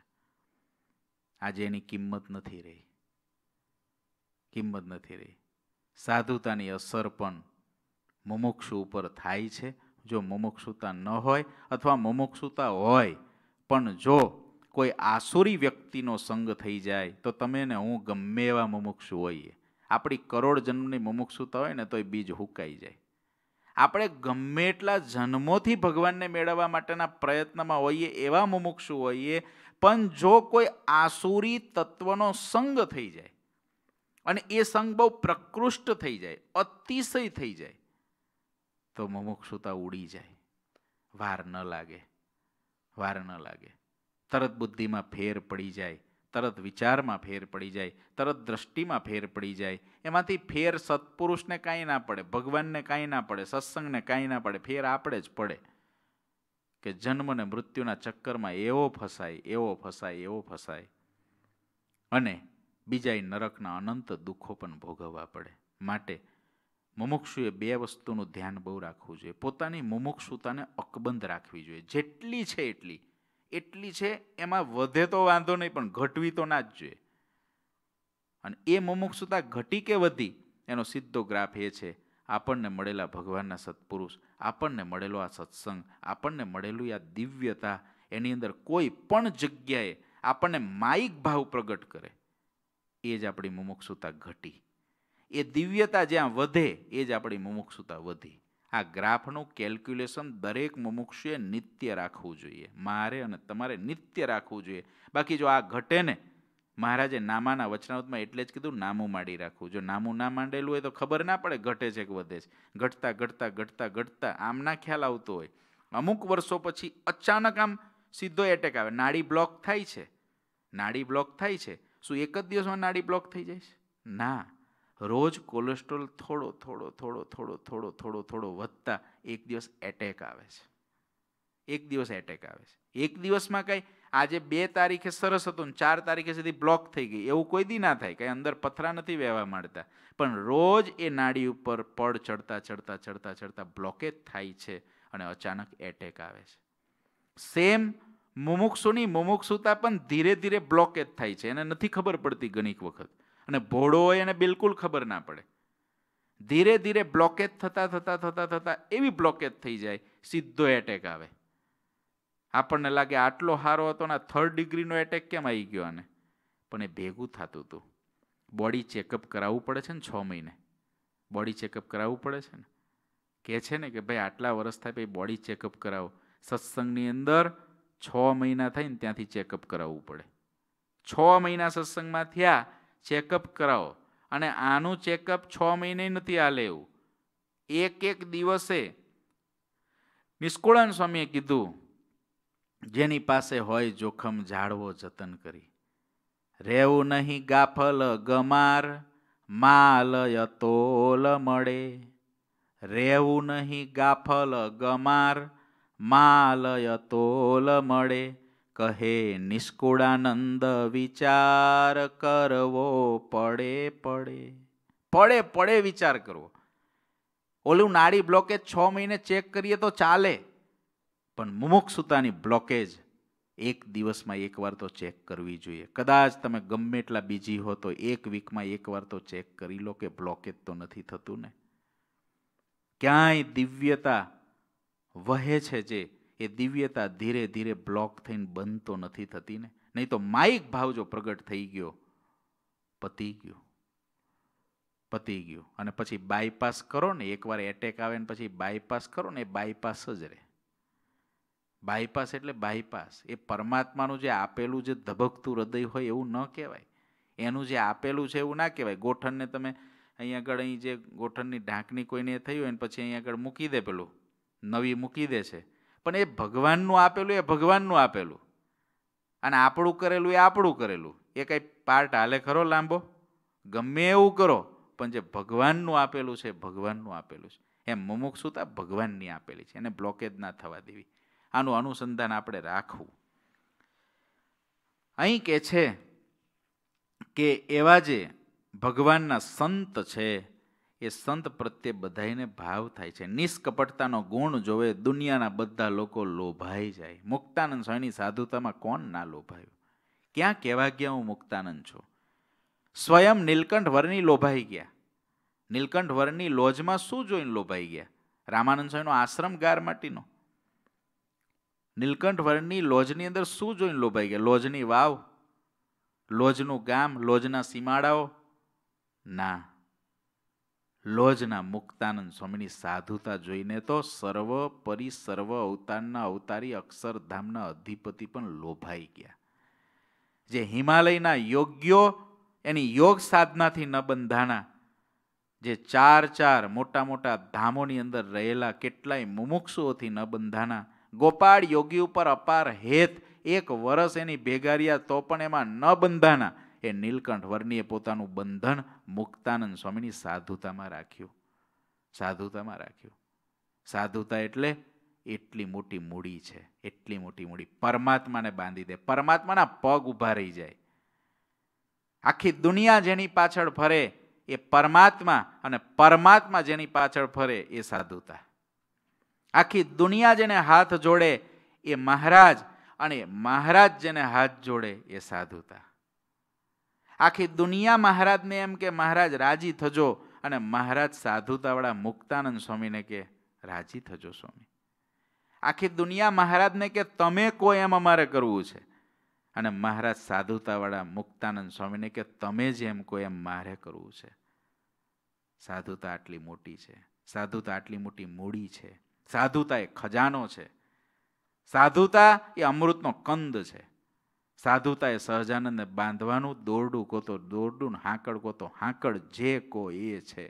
આજે એની કિંમત નથી રહી, કિંમત નથી રહી. સાધુતાની અસર પણ મુમુક્ષુ ઉપર થાય છે. જો મુમુક્ષુતા ન હોય અથવા મુમુક્ષુતા હોય પણ જો કોઈ આસુરી વ્યક્તિનો સંગ થઈ જાય તો તમે ને હું ગમે એવા મુમુક્ષુ હોઈએ, આપણી કરોડ જન્મની મુમુક્ષુતા હોય ને તો એ બીજ હુકાઈ જાય. આપણે ગમે એટલા જન્મોથી ભગવાનને મેળવવા માટેના પ્રયત્નમાં હોઈએ, એવા મુમુક્ષુ હોઈએ, પણ જો કોઈ આસુરી તત્વનો સંગ થઈ જાય અને એ સંગ બહુ પ્રકૃષ્ટ થઈ જાય, અતિશય થઈ જાય, તો મુમુક્ષુતા ઉડી જાય. વાર ન લાગે, વાર ન લાગે. તરત બુદ્ધિમાં ફેર પડી જાય, તરત વિચારમાં ફેર પડી જાય, તરત દ્રષ્ટિમાં ફેર પડી જાય. એમાંથી ફેર સત્પુરુષને કાંઈ ના પડે, ભગવાનને કાંઈ ના પડે, સત્સંગને કાંઈ ના પડે, ફેર આપણે જ પડે કે જન્મ ને મૃત્યુના ચક્કરમાં એવો ફસાય, એવો ફસાય, એવો ફસાય અને બીજા નરકના અનંત દુઃખો પણ ભોગવવા પડે. માટે મુમુક્ષુએ બે વસ્તુનું ધ્યાન બહુ રાખવું જોઈએ. પોતાની મુમુક્ષુતાને અકબંધ રાખવી જોઈએ. જેટલી છે એટલી છે, એમાં વધે તો વાંધો નહીં, પણ ઘટવી તો ના જ જોઈએ. અને એ મુમુક્ષુતા ઘટી કે વધી એનો સીધો ગ્રાફ એ છે, આપણને મળેલા ભગવાનના સત્પુરુષ, આપણને મળેલો આ સત્સંગ, આપણને મળેલું આ દિવ્યતા, એની અંદર કોઈ પણ જગ્યાએ આપણને માયિક ભાવ પ્રગટ કરે, એ જ આપણી મુમુક્ષુતા ઘટી. એ દિવ્યતા જ્યાં વધે એ જ આપણી મુમુક્ષુતા વધી. આ ગ્રાફનું કેલ્ક્યુલેશન દરેક મુમુક્ષુએ નિત્ય રાખવું જોઈએ. મારે અને તમારે નિત્ય રાખવું જોઈએ. બાકી જો આ ઘટે ને, મહારાજે નામાના વચનાવતમાં એટલે જ કીધું, નામું માંડી રાખવું. જો નામું ના માંડેલું હોય તો ખબર ના પડે ઘટે છે કે વધે છે. ઘટતા ઘટતા ઘટતા ઘટતા આમ ના ખ્યાલ આવતો હોય. અમુક વર્ષો પછી અચાનક આમ સીધો એટેક આવે, નાડી બ્લોક થાય છે. નાડી બ્લોક થાય છે, શું એક જ દિવસમાં નાડી બ્લોક થઈ જાય છે? ના. રોજ કોલેસ્ટ્રોલ થોડો થોડો થોડો થોડો થોડો થોડો થોડો વધતા એક દિવસ એટેક આવે છે. એક દિવસ એટેક આવે છે. એક દિવસમાં કઈ આજે 2 તારીખે સરસ હતું ને 4 તારીખે સુધી બ્લોક થઈ ગઈ, એવું કોઈ દી ના થાય. કઈ અંદર પથરા નથી વહેવા માંડતા, પણ રોજ એ નાડી ઉપર પડ ચડતા ચડતા ચડતા ચડતા બ્લોકેજ થાય છે અને અચાનક એટેક આવે છે. સેમ મુમુક્ષુની મુમુક્ષુતા પણ ધીરે ધીરે બ્લોકેજ થાય છે. એને નથી ખબર પડતી ઘણીક વખત, અને ભોળો હોય એને બિલકુલ ખબર ના પડે. ધીરે ધીરે બ્લોકેજ થતા થતા થતા થતા એવી બ્લોકેજ થઈ જાય, સીધો એટેક આવે. આપણને લાગે આટલો સારો હતો ને 3rd ડિગ્રીનો એટેક કેમ આવી ગયો આને? પણ એ ભેગું થતું હતું. બોડી ચેકઅપ કરાવવું પડે છે ને 6 મહિને, બોડી ચેકઅપ કરાવવું પડે છે ને. કહે છે ને કે ભાઈ આટલા વર્ષ થાય પછી બોડી ચેકઅપ કરાવો. સત્સંગની અંદર 6 મહિના થાય ને ત્યાંથી ચેકઅપ કરાવવું પડે. 6 મહિના સત્સંગમાં થયા, ચેકઅપ કરાવો. અને આનું ચેકઅપ 6 મહિને નથી હાલે એવું. એક દિવસે નિષ્કુળાનંદ સ્વામીએ કીધું, જેની પાસે હોય જોખમ જાળવો જતન કરી, રહેવું નહીં ગાફલ ગમાર, માલય તોલ મળે. રહેવું નહીં ગાફલ ગમાર, માલય તોલ મળે. કહે નિષ્કુળાનંદ વિચાર કરવો પડે પડે વિચાર કરવો. ઓલું નાડી બ્લોકેજ 6 મહિને ચેક કરીએ તો ચાલે, પણ મુમુક્ષુતાની બ્લોકેજ એક દિવસમાં એકવાર તો ચેક કરવી જોઈએ. કદાચ તમે ગમે એટલા બીજી હો તો 1 વીકમાં એકવાર તો ચેક કરી લો કે બ્લોકેજ તો નથી થતું ને. ક્યાંય દિવ્યતા વહે છે, જે એ દિવ્યતા ધીરે ધીરે બ્લોક થઈને બંધ તો નથી થતી ને. નહીં તો માયિક ભાવ જો પ્રગટ થઈ ગયો, પતી ગયું. અને પછી બાયપાસ કરો ને, એકવાર એટેક આવે ને પછી બાયપાસ કરો ને, એ બાયપાસ જ રહે. બાયપાસ એટલે બાયપાસ. એ પરમાત્માનું જે આપેલું જે ધબકતું હૃદય હોય એવું ન કહેવાય. એનું જે આપેલું છે એવું ના કહેવાય. ગોઠણને તમે અહીંયા આગળ, અહીં જે ગોઠણની ઢાંકણી કોઈને થઈ હોય ને પછી અહીંયા આગળ મૂકી દે, પેલું નવી મૂકી દે છે, પણ એ ભગવાનનું આપેલું એ ભગવાનનું આપેલું, અને આપણું કરેલું એ આપણું કરેલું. એ કંઈ પાર્ટ હાલે ખરો લાંબો? ગમે એવું કરો, પણ જે ભગવાનનું આપેલું છે ભગવાનનું આપેલું છે. એમ મુમુક્ષુતા ભગવાનની આપેલી છે, એને બ્લોકેજ ના થવા દેવી. આનું અનુસંધાન આપણે રાખવું. અહીં કે છે કે એવા જે ભગવાનના સંત છે એ સંત પ્રત્યે બધાઈને ભાવ થાય છે. નિષ્કપટતાનો ગુણ જોવે દુનિયાના બધા લોકો લોભાઈ જાય. મુક્તાનંદ સ્વામીની સાધુતામાં કોણ ના લોભાયું? ક્યાં કહેવા ગયા હું મુક્તાનંદ છું? સ્વયં નીલકંઠ વરની લોભાઈ ગયા. નીલકંઠ વરની લોજમાં શું જોઈને લોભાઈ ગયા? રામાનંદ સ્વામીનો આશ્રમ ગાર માટીનો. નીલકંઠ વરની લોજની અંદર શું જોઈને લોભાઈ ગયા? લોજની વાવ, લોજનું ગામ, લોજના સીમાડાઓ? ના, લોજના મુક્તાનંદ સ્વામીની સાધુતા જોઈને તો સર્વપરી સર્વ અવતારના અવતારી અક્ષરધામના અધિપતિ પણ લોભાઈ ગયા. જે હિમાલયના યોગ્યો એની યોગ સાધનાથી ન બંધાણા, જે ચાર મોટા મોટા ધામોની અંદર રહેલા કેટલાય મુમુક્ષુઓથી ન બંધાણા, ગોપાળ યોગી ઉપર અપાર હેત, 1 વર્ષ એની ભેગાર્યા તો પણ એમાં ન બંધાના, એ નીલકંઠ વર્ણીએ પોતાનું બંધન મુક્તાનંદ સ્વામીની સાધુતામાં રાખ્યું. સાધુતામાં રાખ્યું. સાધુતા એટલે એટલી મોટી મૂડી છે, એટલી મોટી મૂડી. પરમાત્માને બાંધી દે, પરમાત્માના પગ ઊભા રહી જાય. આખી દુનિયા જેની પાછળ ફરે એ પરમાત્મા, અને પરમાત્મા જેની પાછળ ફરે એ સાધુતા. આખી દુનિયા જેને હાથ જોડે એ મહારાજ, અને મહારાજ જેને હાથ જોડે એ સાધુતા. આખી દુનિયા મહારાજને એમ કે મહારાજ રાજી થજો, અને મહારાજ સાધુતાવાળા મુક્તાનંદ સ્વામીને કે રાજી થજો સ્વામી. આખી દુનિયા મહારાજને કે તમે કોઈ એમ અમારે કરવું છે, અને મહારાજ સાધુતાવાળા મુક્તાનંદ સ્વામીને કે તમે જેમ કોઈ એમ મારે કરવું છે. સાધુતા આટલી મોટી છે, સાધુતા આટલી મોટી મૂડી છે. સાધુતા એ ખજાનો છે. સાધુતા એ અમૃતનો કંદ છે. સાધુતા એ સહજાનંદને બાંધવાનું દોરડું કો તો દોરડું, હાંકળ કો તો હાંકળ, જે કો એ છે.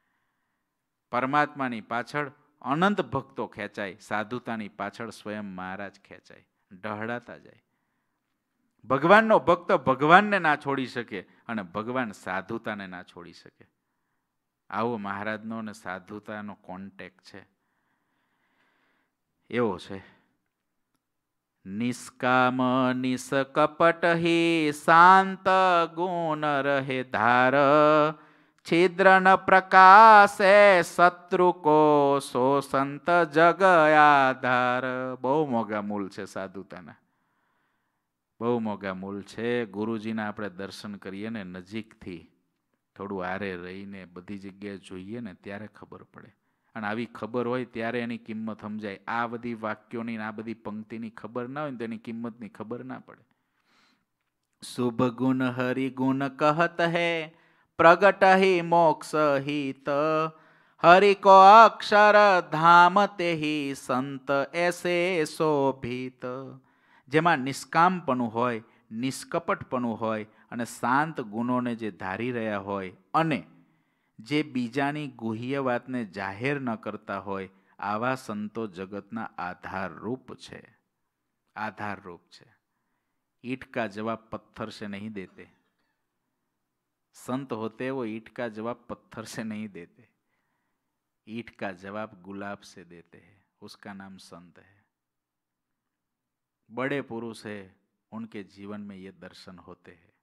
પરમાત્માની પાછળ અનંત ભક્તો ખેંચાય, સાધુતાની પાછળ સ્વયં મહારાજ ખેંચાય, ઢહડાતા જાય. ભગવાનનો ભક્ત ભગવાનને ના છોડી શકે, અને ભગવાન સાધુતાને ના છોડી શકે. આવો મહારાજનો અને સાધુતાનો કોન્ટેક્ટ છે, એવો છે. નિષ્કામ નિષ્કપટ હિ શાંત ગુણ રહે ધાર, છિદ્ર ન પ્રકાશે શત્રુ કો સો સંત જગ આધાર. બહુ મોંઘા મૂલ છે સાધુતાના, બહુ મોંઘા મૂલ છે. ગુરુજીના આપણે દર્શન કરીએ ને નજીકથી, થોડું હારે રહીને બધી જગ્યાએ જોઈએ ને ત્યારે ખબર પડે. અને આવી ખબર હોય ત્યારે એની કિંમત સમજાય. આ બધી વાક્યોની, આ બધી પંક્તિની ખબર ના હોય ને તો એની કિંમતની ખબર ના પડે. શુભ ગુણ હરિગુણ કહત હે, પ્રગટ હે મોક્ષ હિત, હરિ કો અક્ષર ધામ તે સંત એસે શોભિત. જેમાં નિષ્કામપણું હોય, નિષ્કપટપણું હોય, અને શાંત ગુણોને જે ધારી રહ્યા હોય, અને જે બીજાની ગુહ્ય વાતને જાહેર ન કરતા હોય, આવા સંતો જગતના આધારરૂપ છે. આધારરૂપ છે. ईंट का जवाब पत्थर से नहीं देते, संत होते वो ईंट का जवाब पत्थर से नहीं देते, ईंट का जवाब गुलाब से देते हैं, उसका नाम संत है. बड़े पुरुष है, उनके जीवन में ये दर्शन होते हैं.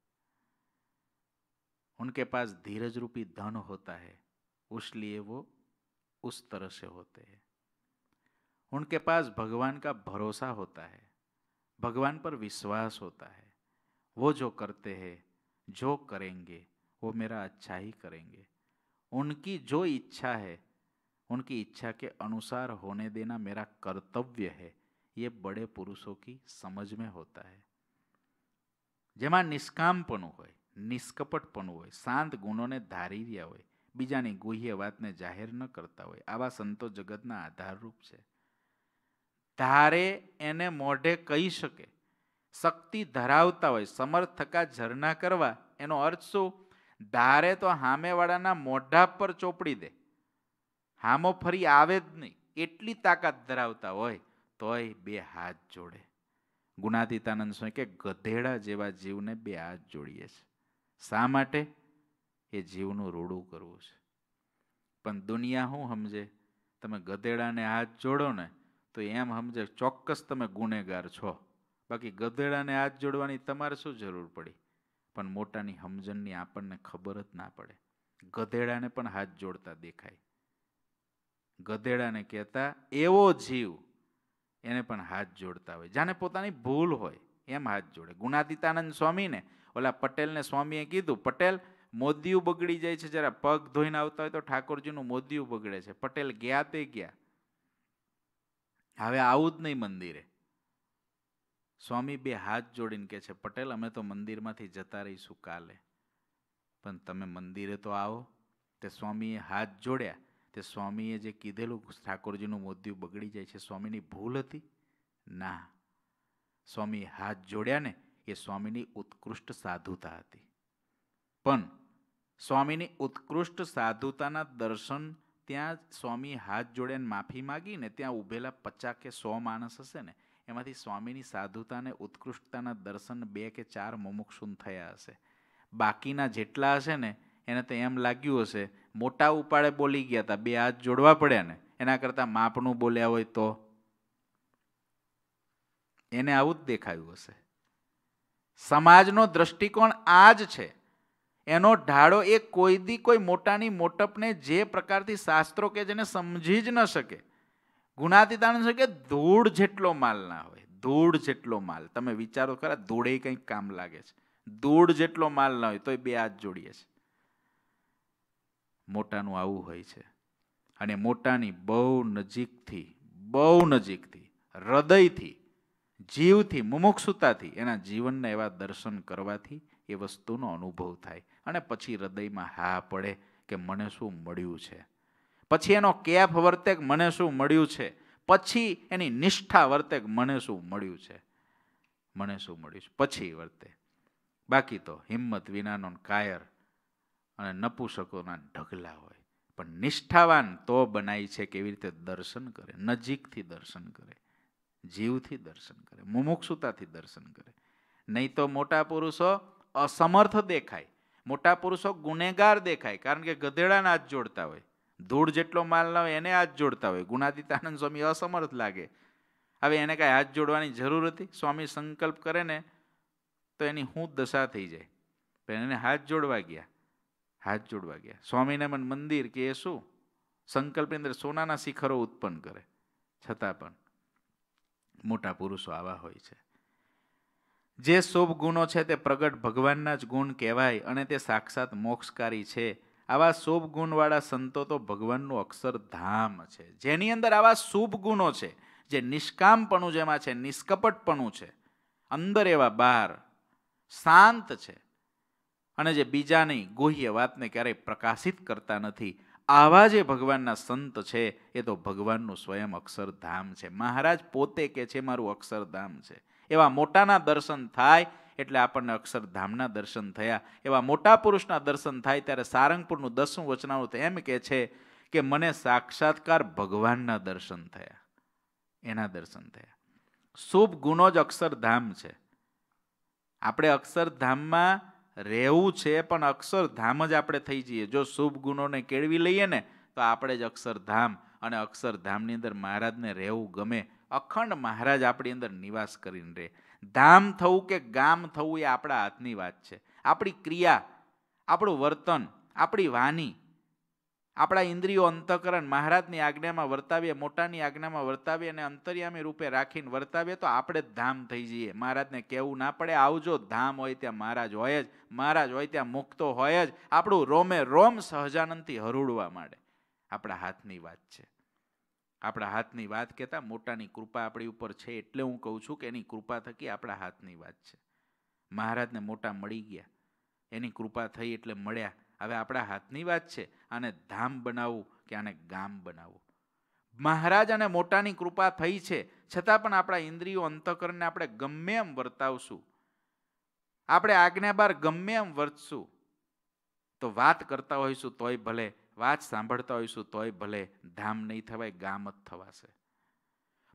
उनके पास धीरज रूपी धन होता है, उसलिए वो उस तरह से होते हैं. उनके पास भगवान का भरोसा होता है, भगवान पर विश्वास होता है. वो जो करते हैं, जो करेंगे, वो मेरा अच्छा ही करेंगे. उनकी जो इच्छा है, उनकी इच्छा के अनुसार होने देना मेरा कर्तव्य है. ये बड़े पुरुषों की समझ में होता है. જેમાં નિષ્કામપણું હોય, નિષ્કપટપણું હોય, શાંત ગુણોને ધારી રહ્યા હોય, બીજાની ગુહ્ય વાતને જાહેર ન કરતા હોય, આવા સંતો જગતના આધારરૂપ છે. ધારે એને મોઢે કહી શકે, શક્તિ ધરાવતા હોય, સમર્થ થકા ઝરના કરવા. એનો અર્થ શું? ધારે તો સામેવાળાના મોઢા પર ચોપડી દે, હામો ફરી આવે જ નહીં, એટલી તાકાત ધરાવતા હોય તોય બે હાથ જોડે. ગુણાતીતાનંદ સ્વામી કે ગધેડા જેવા જીવને બે હાથ જોડીએ છે. શા માટે? એ જીવનું રૂડું કરવું છે. પણ દુનિયા શું સમજે? તમે ગધેડાને હાથ જોડો ને તો એમ સમજે ચોક્કસ તમે ગુનેગાર છો. બાકી ગધેડાને હાથ જોડવાની તમારે શું જરૂર પડી? પણ મોટાની સમજણની આપણને ખબર જ ના પડે. ગધેડાને પણ હાથ જોડતા દેખાય. ગધેડાને કહેતા એવો જીવ એને પણ હાથ જોડતા હોય, જાણે પોતાની ભૂલ હોય એમ હાથ જોડે. ગુણાતીતાનંદ સ્વામીને ઓલા પટેલને સ્વામીએ કીધું, પટેલ મોદિયું બગડી જાય છે, જરા પગ ધોઈને આવતા હોય તો ઠાકોરજીનું મોદિયું બગડે છે. પટેલ ગયા તે ગયા, હવે આવું જ નહીં મંદિરે. સ્વામી બે હાથ જોડીને કહે છે, પટેલ અમે તો મંદિરમાંથી જતા રહીશું કાલે, પણ તમે મંદિરે તો આવો. તે સ્વામીએ હાથ જોડ્યા. તે સ્વામીએ જે કીધેલું ઠાકોરજીનું મોદિયું બગડી જાય છે, સ્વામીની ભૂલ હતી? ના. સ્વામીએ હાથ જોડ્યા ને એ સ્વામીની ઉત્કૃષ્ટ સાધુતા હતી. પણ સ્વામીની ઉત્કૃષ્ટ સાધુતાના દર્શન ત્યાં સ્વામી હાથ જોડ્યા માફી માગીને ત્યાં ઊભેલા 50 કે 100 માણસ હશે ને, એમાંથી સ્વામીની સાધુતાને ઉત્કૃષ્ટતાના દર્શન 2 કે 4 મુમુક્ષુન થયા હશે. બાકીના જેટલા હશે ને એને તો એમ લાગ્યું હશે મોટા ઉપાડે બોલી ગયા હતા, બે હાથ જોડવા પડ્યા ને, એના કરતાં માપનું બોલ્યા હોય તો એને આવું જ દેખાયું હશે. સમાજનો દ્રષ્ટિકોણ આ જ છે. એનો ઢાળો એ કોઈ દી કોઈ મોટાની મોટપને જે પ્રકારથી શાસ્ત્રો કે જેને સમજી જ ન શકે. ગુણાતીતાનંદ કે ધૂળ જેટલો માલ ના હોય, ધૂળ જેટલો માલ. તમે વિચારો ખરા, ધૂળે કંઈક કામ લાગે છે. ધૂળ જેટલો માલ ના હોય તોય બે હાથ જોડીએ છે. મોટાનું આવું હોય છે. અને મોટાની બહુ નજીકથી હૃદયથી જીવથી મુમુક્ષુતાથી એના જીવનના એવા દર્શન કરવાથી એ વસ્તુનો અનુભવ થાય અને પછી હૃદયમાં હા પડે કે મને શું મળ્યું છે. પછી એનો કેફ વર્તે કે મને શું મળ્યું છે. પછી એની નિષ્ઠા વર્તે કે મને શું મળ્યું છે, મને શું મળ્યું છે, પછી વર્તે. બાકી તો હિંમત વિનાનો કાયર અને નપુસકોના ઢગલા હોય. પણ નિષ્ઠાવાન તો બનાય છે કેવી રીતે દર્શન કરે, નજીકથી દર્શન કરે, જીવથી દર્શન કરે, મુમુક્ષુતાથી દર્શન કરે. નહીં તો મોટા પુરુષો અસમર્થ દેખાય, મોટા પુરુષો ગુનેગાર દેખાય, કારણ કે ગધેડાના હાથ જોડતા હોય. ધૂળ જેટલો માલ ના હોય એને હાથ જોડતા હોય. ગુણાતીતાનંદ સ્વામી અસમર્થ લાગે. હવે એને કાંઈ હાથ જોડવાની જરૂર હતી? સ્વામી સંકલ્પ કરે ને તો એની શું દશા થઈ જાય. પણ એને હાથ જોડવા ગયા. સ્વામિનારાયણ મંદિર કે એ શું સંકલ્પની અંદર સોનાના શિખરો ઉત્પન્ન કરે. છતાં પણ મોટા પુરુષો આવા હોય છે. જે શુભ ગુણો છે તે પ્રગટ ભગવાનના જ ગુણ કહેવાય અને તે સાક્ષાત મોક્ષકારી છે. આવા શુભ ગુણવાળા સંતો તો ભગવાનનું અક્ષરધામ છે. જેની અંદર આવા શુભ ગુણો છે, જે નિષ્કામપણું જેમાં છે, નિષ્કપટપણું છે, અંદર એવા બહાર શાંત છે, અને જે બીજાની ગુહ્ય વાતને ક્યારેય પ્રકાશિત કરતા નથી, આવા જે ભગવાનના સંત છે એ તો ભગવાનનું સ્વયં અક્ષરધામ છે. મહારાજ પોતે કે છે મારું અક્ષરધામ છે. એવા મોટાના દર્શન થાય એટલે આપણને અક્ષરધામના દર્શન થયા. એવા મોટા પુરુષના દર્શન થાય ત્યારે સારંગપુરનું 10મું વચનામૃત એમ કહે છે કે મને સાક્ષાત્કાર ભગવાનના દર્શન થયા, એના દર્શન થયા. શુભ ગુનો જ અક્ષરધામ છે. આપણે અક્ષરધામમાં રહેવું છે, પણ અક્ષરધામ જ આપણે થઈ જઈએ. જો શુભ ગુણોને કેળવી લઈએ ને તો આપણે જ અક્ષરધામ, અને અક્ષરધામની અંદર મહારાજને રહેવું ગમે. અખંડ મહારાજ આપણી અંદર નિવાસ કરીને રહે. ધામ થવું કે ગામ થવું એ આપણા હાથની વાત છે. આપણી ક્રિયા, આપણું વર્તન, આપણી વાણી, આપણા ઇન્દ્રિયો અંતઃકરણ મહારાજની આજ્ઞામાં વર્તાવીએ, મોટાની આજ્ઞામાં વર્તાવીએ અને અંતર્યામી રૂપે રાખીને વર્તાવીએ તો આપણે જ ધામ થઈ જઈએ. મહારાજને કહેવું ના પડે આવજો. ધામ હોય ત્યાં મહારાજ હોય જ, મહારાજ હોય ત્યાં મુક્તો હોય જ. આપણું રોમે રોમ સહજાનંદથી હરુડવા માંડે. આપણા હાથની વાત છે. આપણા હાથની વાત કહેતા મોટાની કૃપા આપણી ઉપર છે એટલે હું કહું છું કે એની કૃપા થકી આપણા હાથની વાત છે. મહારાજને મોટા મળી ગયા, એની કૃપા થઈ એટલે મળ્યા. હવે આપણા હાથની વાત છે આને ધામ બનાવવું કે આને ગામ બનાવવું. મહારાજ અને મોટાની કૃપા થઈ છે છતાં પણ આપણા ઇન્દ્રિયો અંતઃકરણને આપણે ગમે એમ વર્તાવશું, આપણે આજ્ઞા બાર ગમે એમ વર્તશું, તો વાત કરતા હોઈશું તોય ભલે, વાત સાંભળતા હોઈશું તોય ભલે, ધામ નહીં થવાય, ગામ જ થવાશે.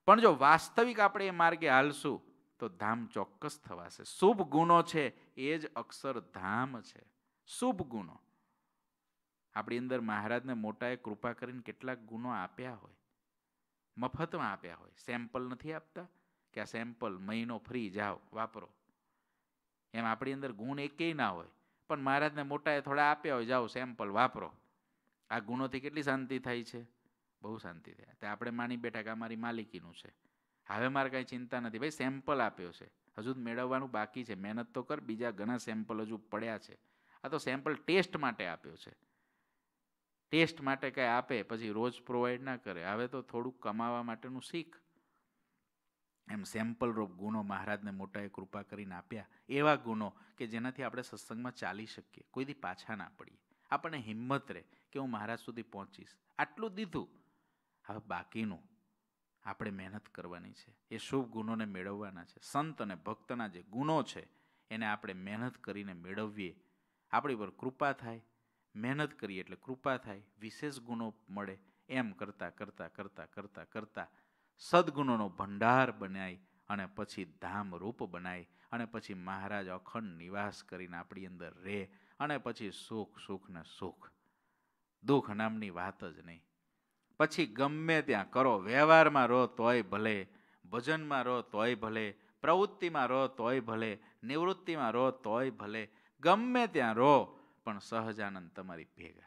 પણ જો વાસ્તવિક આપણે એ માર્ગે હાલશું તો ધામ ચોક્કસ થવાશે. શુભ ગુણો છે એ જ અક્ષરધામ છે. શુભ ગુણો આપણી અંદર મહારાજને મોટાએ કૃપા કરીને કેટલાક ગુણો આપ્યા હોય, મફતમાં આપ્યા હોય. સેમ્પલ નથી આપતા કે આ સેમ્પલ મહિનો ફ્રી, જાઓ વાપરો. એમ આપણી અંદર ગુણ એકેય ના હોય, પણ મહારાજને મોટાએ થોડા આપ્યા હોય, જાઓ સેમ્પલ વાપરો. આ ગુણોથી કેટલી શાંતિ થાય છે? બહુ શાંતિ થાય. તે આપણે માની બેઠા કે અમારી માલિકીનું છે, હવે મારે કાંઈ ચિંતા નથી. ભાઈ સેમ્પલ આપ્યો છે, હજુ મેળવવાનું બાકી છે. મહેનત તો કર, બીજા ઘણા સેમ્પલ હજુ પડ્યા છે. આ તો સેમ્પલ ટેસ્ટ માટે આપ્યો છે. ટેસ્ટ માટે કંઈ આપે પછી રોજ પ્રોવાઈડ ના કરે. હવે તો થોડુંક કમાવા માટેનું શીખ. એમ સેમ્પલ રૂપ ગુણો મહારાજને મોટાએ કૃપા કરીને આપ્યા. એવા ગુણો કે જેનાથી આપણે સત્સંગમાં ચાલી શકીએ, કોઈથી પાછા ના પડીએ, આપણને હિંમત રહે કે હું મહારાજ સુધી પહોંચીશ. આટલું દીધું, હવે બાકીનું આપણે મહેનત કરવાની છે. એ શુભ ગુણોને મેળવવાના છે. સંત અને ભક્તના જે ગુણો છે એને આપણે મહેનત કરીને મેળવીએ, આપણી પર કૃપા થાય. મહેનત કરીએ એટલે કૃપા થાય, વિશેષ ગુણો મળે. એમ કરતાં કરતાં કરતાં કરતાં કરતાં સદગુણોનો ભંડાર બનાય અને પછી ધામરૂપ બનાય અને પછી મહારાજ અખંડ નિવાસ કરીને આપણી અંદર રહે અને પછી સુખ સુખ ને સુખ, દુઃખ નામની વાત જ નહીં. પછી ગમે ત્યાં કરો, વ્યવહારમાં રહો તોય ભલે, ભજનમાં રહો તોય ભલે, પ્રવૃત્તિમાં રહો તોય ભલે, નિવૃત્તિમાં રહો તોય ભલે, ગમે ત્યાં રહો પણ સહજાનંદ તમારી ભેગા.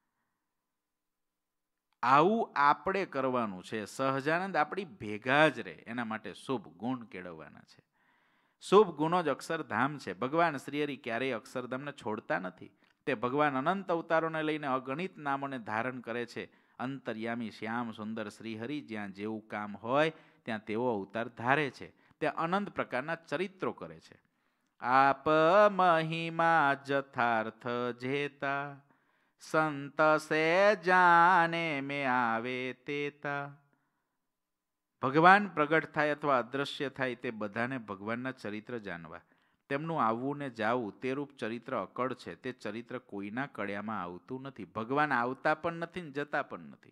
આવું આપણે કરવાનું છે. સહજાનંદ આપણી ભેગા જ રહે એના માટે શુભ ગુણ કેળવવાના છે. શુભ ગુણો જ અક્ષરધામ છે. ભગવાન શ્રીહરિ ક્યારેય અક્ષરધામને છોડતા નથી. તે ભગવાન અનંત અવતારોને લઈને અગણિત નામોને ધારણ કરે છે. અંતર્યામી શ્યામ સુંદર શ્રીહરિ જ્યાં જેવું કામ હોય ત્યાં તેવો અવતાર ધારે છે. તે અનંત પ્રકારના ચરિત્રો કરે છે. આપ મહિમા જથાર્થ જેતા, સંત સે જાને મેં આવે તેતા. ભગવાન પ્રગટ થાય અથવા અદ્રશ્ય થાય તે બધાને ભગવાનના ચરિત્ર જાણવા. તેમનું આવવું ને જાવું તે રૂપ ચરિત્ર અકળ છે. તે ચરિત્ર કોઈના કળિયામાં આવતું નથી. ભગવાન આવતા પણ નથી ને જતા પણ નથી.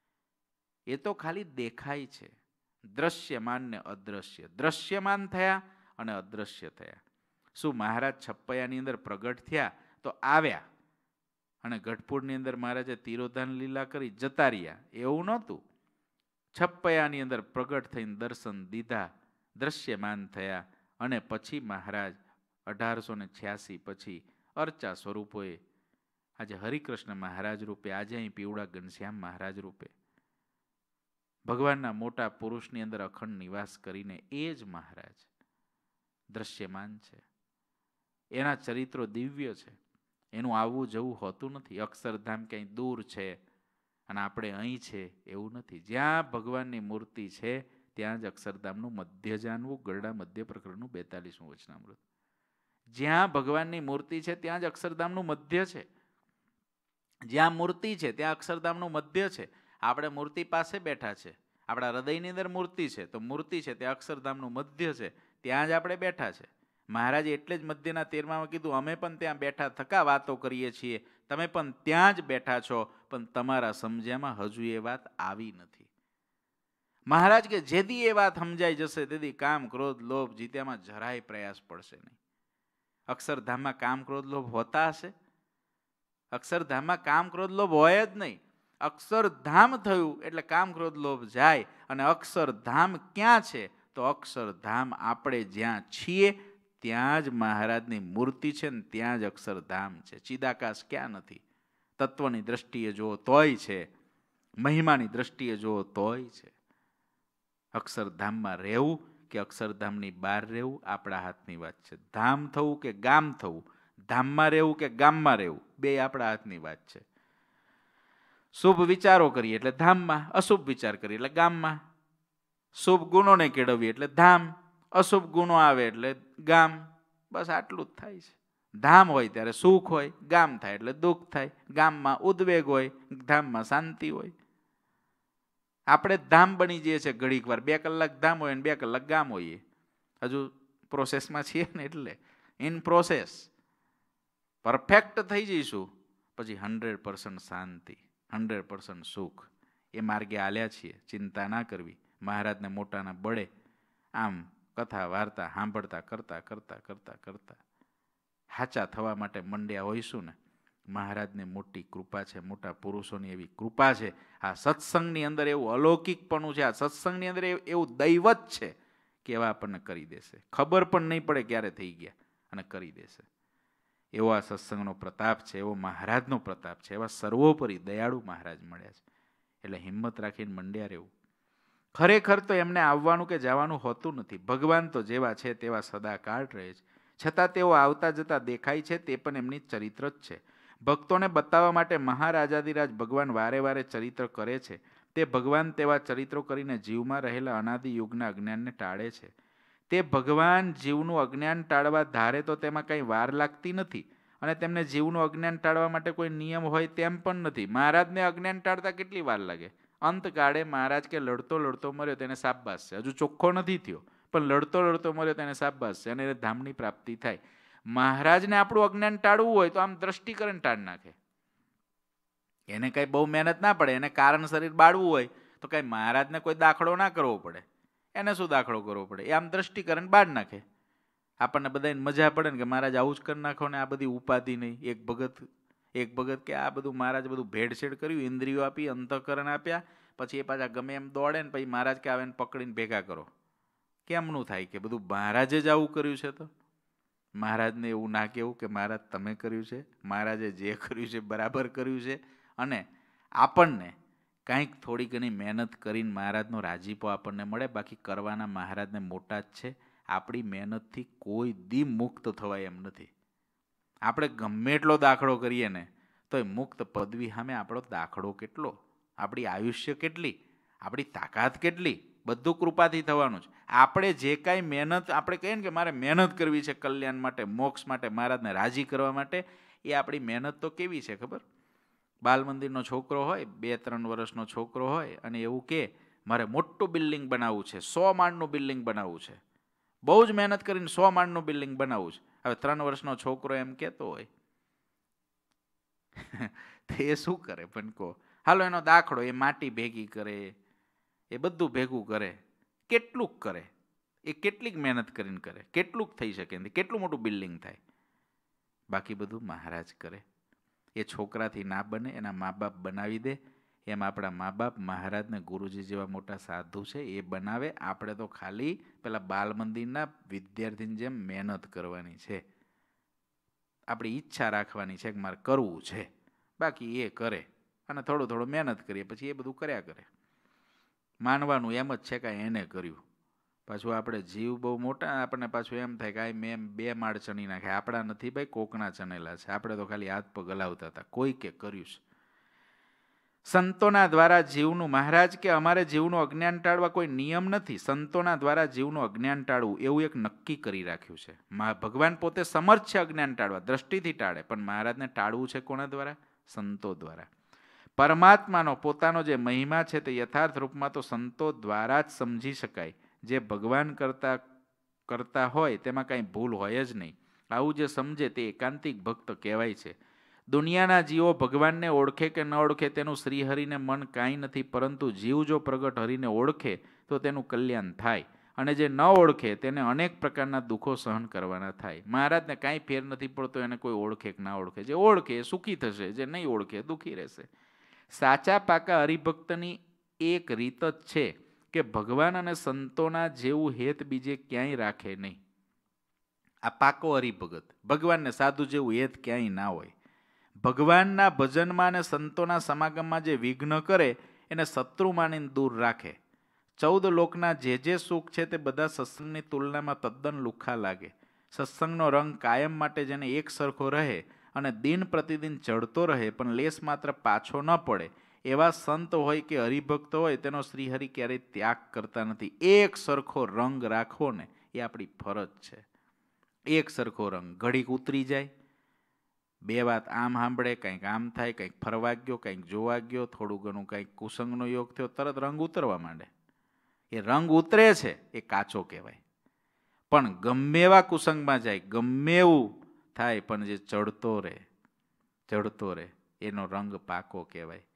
એ તો ખાલી દેખાય છે. દ્રશ્યમાન ને અદ્રશ્ય. દ્રશ્યમાન થયા અને અદ્રશ્ય થયા. શું મહારાજ છપ્પૈયાની અંદર પ્રગટ થયા તો આવ્યા અને ગઢપુરની અંદર મહારાજે તિરોધાન લીલા કરી જતા રહ્યા? એવું નહોતું. છપ્પૈયાની અંદર પ્રગટ થઈને દર્શન દીધા, દ્રશ્યમાન થયા અને પછી મહારાજ 1886 પછી અર્ચા સ્વરૂપોએ આજે હરિકૃષ્ણ મહારાજ રૂપે, આજે અહીં પીવડા ઘનશ્યામ મહારાજ રૂપે ભગવાનના મોટા પુરુષની અંદર અખંડ નિવાસ કરીને એ જ મહારાજ દ્રશ્યમાન છે. એના ચરિત્રો દિવ્ય છે. એનું આવવું જવું હોતું નથી. અક્ષરધામ ક્યાંય દૂર છે અને આપણે અહીં છે એવું નથી. જ્યાં ભગવાનની મૂર્તિ છે ત્યાં જ અક્ષરધામનું મધ્ય જાણવું. ગરડા મધ્ય પ્રકરણનું 42મું વચનામૃત. જ્યાં ભગવાનની મૂર્તિ છે ત્યાં જ અક્ષરધામનું મધ્ય છે. જ્યાં મૂર્તિ છે ત્યાં અક્ષરધામનું મધ્ય છે. આપણે મૂર્તિ પાસે બેઠા છે, આપણા હૃદયની અંદર મૂર્તિ છે, તો મૂર્તિ છે ત્યાં અક્ષરધામનું મધ્ય છે, ત્યાં જ આપણે બેઠા છે. મહારાજે એટલે જ મધ્યના 13માં કીધું, અમે પણ ત્યાં બેઠા થકા વાતો કરીએ છીએ, તમે પણ ત્યાં જ બેઠા છો, પણ તમારા સમજ્યામાં હજુ એ વાત આવી નથી. મહારાજ કે જેથી એ વાત સમજાઈ જશે તેથી કામ ક્રોધ લોભ જીત્યામાં જરાય પ્રયાસ પડશે નહીં. અક્ષરધામમાં કામ ક્રોધ લોભ હોતા હશે? અક્ષરધામમાં કામ ક્રોધ લોભ હોય જ નહીં. અક્ષરધામ થયું એટલે કામ ક્રોધ લોભ જાય. અને અક્ષરધામ ક્યાં છે? તો અક્ષરધામ આપણે જ્યાં છીએ ત્યાં જ મહારાજની મૂર્તિ છે ને ત્યાં જ અક્ષરધામ છે. ચિદાકાશ ક્યાં નથી. તત્વની દ્રષ્ટિએ જુઓ તોય છે, મહિમાની દ્રષ્ટિએ જુઓ તોય છે. અક્ષરધામમાં રહેવું કે અક્ષરધામની બહાર રહેવું આપણા હાથની વાત છે. ધામ થવું કે ગામ થવું, ધામમાં રહેવું કે ગામમાં રહેવું, બે આપણા હાથની વાત છે. શુભ વિચારો કરીએ એટલે ધામમાં, અશુભ વિચાર કરીએ એટલે ગામમાં. શુભ ગુણોને કેળવીએ એટલે ધામ, અશુભ ગુણો આવે એટલે ગામ. બસ આટલું જ થાય છે. ધામ હોય ત્યારે સુખ હોય, ગામ થાય એટલે દુઃખ થાય. ગામમાં ઉદ્વેગ હોય, ધામમાં શાંતિ હોય. આપણે ધામ બની જઈએ છીએ ઘડીક વાર. 2 કલાક ધામ હોય ને 2 કલાક ગામ હોઈએ. હજુ પ્રોસેસમાં છીએ ને, એટલે ઇન પ્રોસેસ. પરફેક્ટ થઈ જઈશું પછી 100% શાંતિ, 100% સુખ. એ માર્ગે હાલ્યા છીએ, ચિંતા ના કરવી. મહારાજને મોટાના બળે આમ કથા વાર્તા સાંભળતા કરતાં કરતાં કરતાં કરતાં સાચા થવા માટે મંડ્યા હોઈશું ને, મહારાજને મોટી કૃપા છે, મોટા પુરુષોની એવી કૃપા છે. આ સત્સંગની અંદર એવું અલૌકિકપણું છે, આ સત્સંગની અંદર એવું દૈવત છે કે એવા આપણને કરી દેશે, ખબર પણ નહીં પડે ક્યારે થઈ ગયા અને કરી દેશે. એવો આ સત્સંગનો પ્રતાપ છે, એવો મહારાજનો પ્રતાપ છે, એવા સર્વોપરી દયાળુ મહારાજ મળ્યા છે. એટલે હિંમત રાખીને મંડ્યા રહેવું. ખરેખર તો એમને આવવાનું કે જવાનું હોતું નથી. ભગવાન તો જેવા છે તેવા સદાકાળ રહે છે, છતાં તેઓ આવતા જતા દેખાય છે, તે પણ એમની ચરિત્ર જ છે. ભક્તોને બતાવવા માટે મહારાજાધિરાજ ભગવાન વારે વારે ચરિત્ર કરે છે. તે ભગવાન તેવા ચરિત્રો કરીને જીવમાં રહેલા અનાદિ યુગના અજ્ઞાનને ટાળે છે. તે ભગવાન જીવનું અજ્ઞાન ટાળવા ધારે તો તેમાં કંઈ વાર લાગતી નથી, અને તેમને જીવનું અજ્ઞાન ટાળવા માટે કોઈ નિયમ હોય તેમ પણ નથી. મહારાજને અજ્ઞાન ટાળતા કેટલી વાર લાગે? અંતકાળે મહારાજ કે લડતો લડતો મર્યો તેને શાબાશ છે. હજુ ચોખ્ખો નથી થયો પણ લડતો લડતો મર્યો તેને શાબાશ છે, અને એને ધામની પ્રાપ્તિ થાય. મહારાજને આપણું અજ્ઞાન ટાળવું હોય તો આમ દ્રષ્ટિ કરીને ટાળી નાખે. એને કંઈ બહુ મહેનત ના પડે. એને કારણ શરીર બાળવું હોય તો કંઈ મહારાજને કોઈ દાખલો ના કરવો પડે. એને શું દાખલો કરવો પડે? એ આમ દ્રષ્ટિ કરીને બાળ નાખે. આપણને બધાને મજા પડે ને કે મહારાજ આવું જ કરી નાખો ને, આ બધી ઉપાધિ નહીં. એક ભગત કે આ બધું મહારાજ બધું ભેળસેળ કર્યું, ઇન્દ્રિયો આપી, અંતઃકરણ આપ્યા, પછી એ પાછા ગમે એમ દોડે ને પછી મહારાજ કે આવે ને પકડીને ભેગા કરો. કેમનું થાય કે બધું મહારાજે જ આવું કર્યું છે? તો મહારાજને એવું ના કહેવું કે મહારાજ તમે કર્યું છે, મહારાજે જે કર્યું છે બરાબર કર્યું છે, અને આપણને કાંઈક થોડી ઘણી મહેનત કરીને મહારાજનો રાજીપો આપણને મળે. બાકી કરવાના મહારાજને મોટા જ છે. આપણી મહેનતથી કોઈ દી મુક્ત થવાય એમ નથી. આપણે ગમે એટલો દાખલો કરીએ ને તો એ મુક્ત પદવી સામે આપણો દાખલો કેટલો, આપણી આયુષ્ય કેટલી, આપણી તાકાત કેટલી, બધું કૃપાથી થવાનું છે. આપણે જે કાંઈ મહેનત આપણે કહીએ ને કે મારે મહેનત કરવી છે કલ્યાણ માટે, મોક્ષ માટે, મહારાજને રાજી કરવા માટે, એ આપણી મહેનત તો કેવી છે ખબર? બાલ મંદિરનો છોકરો હોય, 2-3 વર્ષનો છોકરો હોય, અને એવું કે મારે મોટું બિલ્ડિંગ બનાવવું છે, 100 માળનું બિલ્ડિંગ બનાવવું છે, બહુ જ મહેનત કરીને 100 માળનું બિલ્ડિંગ બનાવવું છે. હવે 3 વર્ષનો છોકરો એમ કહેતો હોય તે શું કરે પણ કહો? હાલો એનો દાખલો, એ માટી ભેગી કરે, એ બધું ભેગું કરે, કેટલુંક કરે, એ કેટલીક મહેનત કરીને કરે, કેટલુંક થઈ શકે, કેટલું મોટું બિલ્ડિંગ થાય. બાકી બધું મહારાજ કરે. એ છોકરાથી ના બને, એના મા બાપ બનાવી દે. એમ આપણા મા બાપ મહારાજને ગુરુજી જેવા મોટા સાધુ છે એ બનાવે. આપણે તો ખાલી પેલા બાલ મંદિરના વિદ્યાર્થીની જેમ મહેનત કરવાની છે, આપણી ઈચ્છા રાખવાની છે કે મારે કરવું છે. બાકી એ કરે અને થોડું થોડું મહેનત કરીએ, પછી એ બધું કર્યા કરે. માનવાનું એમ જ છે કે એને કર્યું. પાછું આપણે જીવ બહુ મોટા, આપણને પાછું એમ થાય કે મેં 2 માળ ચણી નાખે. આપણા નથી ભાઈ, કોકના ચણેલા છે. આપણે તો ખાલી હાથ પગ હલાવતા હતા, કોઈ કે કર્યું છે. સંતોના દ્વારા જીવનું, મહારાજ કે અમારે જીવનું અજ્ઞાન ટાળવા કોઈ નિયમ નથી. સંતોના દ્વારા જીવનું અજ્ઞાન ટાળવું એવું એક નક્કી કરી રાખ્યું છે. ભગવાન પોતે સમર્થ છે અજ્ઞાન ટાળવા, દ્રષ્ટિથી ટાળે, પણ મહારાજને ટાળવું છે કોના દ્વારા? સંતો દ્વારા. પરમાત્માનો પોતાનો જે મહિમા છે તે યથાર્થ રૂપમાં તો સંતો દ્વારા જ સમજી શકાય. જે ભગવાન કરતા હોય તેમાં કાંઈ ભૂલ હોય જ નહીં. આવું જે સમજે તે એકાંતિક ભક્ત કહેવાય છે. દુનિયાના જીવો ભગવાનને ઓળખે કે ન ઓળખે તેનું શ્રીહરિને મન કાંઈ નથી, પરંતુ જીવ જો પ્રગટ હરિને ઓળખે તો તેનું કલ્યાણ થાય, અને જે ન ઓળખે તેને અનેક પ્રકારના દુઃખો સહન કરવાના થાય. મહારાજને કાંઈ ફેર નથી પડતો એને કોઈ ઓળખે કે ના ઓળખે. જે ઓળખે એ સુખી થશે, જે નહીં ઓળખે દુઃખી રહેશે. સાચા પાકા હરિભક્તની એક રીત જ છે કે ભગવાન અને સંતોના જેવું હેત બીજે ક્યાંય રાખે નહીં. આ પાકો હરિભગત. ભગવાનને સાધુ જેવું હેત ક્યાંય ના હોય. ભગવાનના ભજનમાં અને સંતોના સમાગમમાં જે વિઘ્ન કરે એને શત્રુ માનીને દૂર રાખે. 14 લોકના જે સુખ છે તે બધા સત્સંગની તુલનામાં તદ્દન લુખ્ખા લાગે. સત્સંગનો રંગ કાયમ માટે જેને એક સરખો રહે અને દિન પ્રતિદિન ચડતો રહે પણ લેસ માત્ર પાછો ન પડે, એવા સંત હોય કે હરિભક્ત હોય તેનો શ્રીહરિ ક્યારેય ત્યાગ કરતા નથી. એક સરખો રંગ રાખવો ને એ આપણી ફરજ છે. એક સરખો રંગ. ઘડીક ઉતરી જાય, 2 વાત આમ સાંભળે, કંઈક આમ થાય, કંઈક ફરવા ગયો, કંઈક જોવા ગયો, થોડું ઘણું કંઈક કુસંગનો યોગ થયો, તરત રંગ ઉતરવા માંડે. એ રંગ ઉતરે છે એ કાચો કહેવાય. પણ ગમે એવા કુસંગમાં જાય, ગમે એવું થાય, પણ જે ચડતો રહે એનો રંગ પાકો કહેવાય.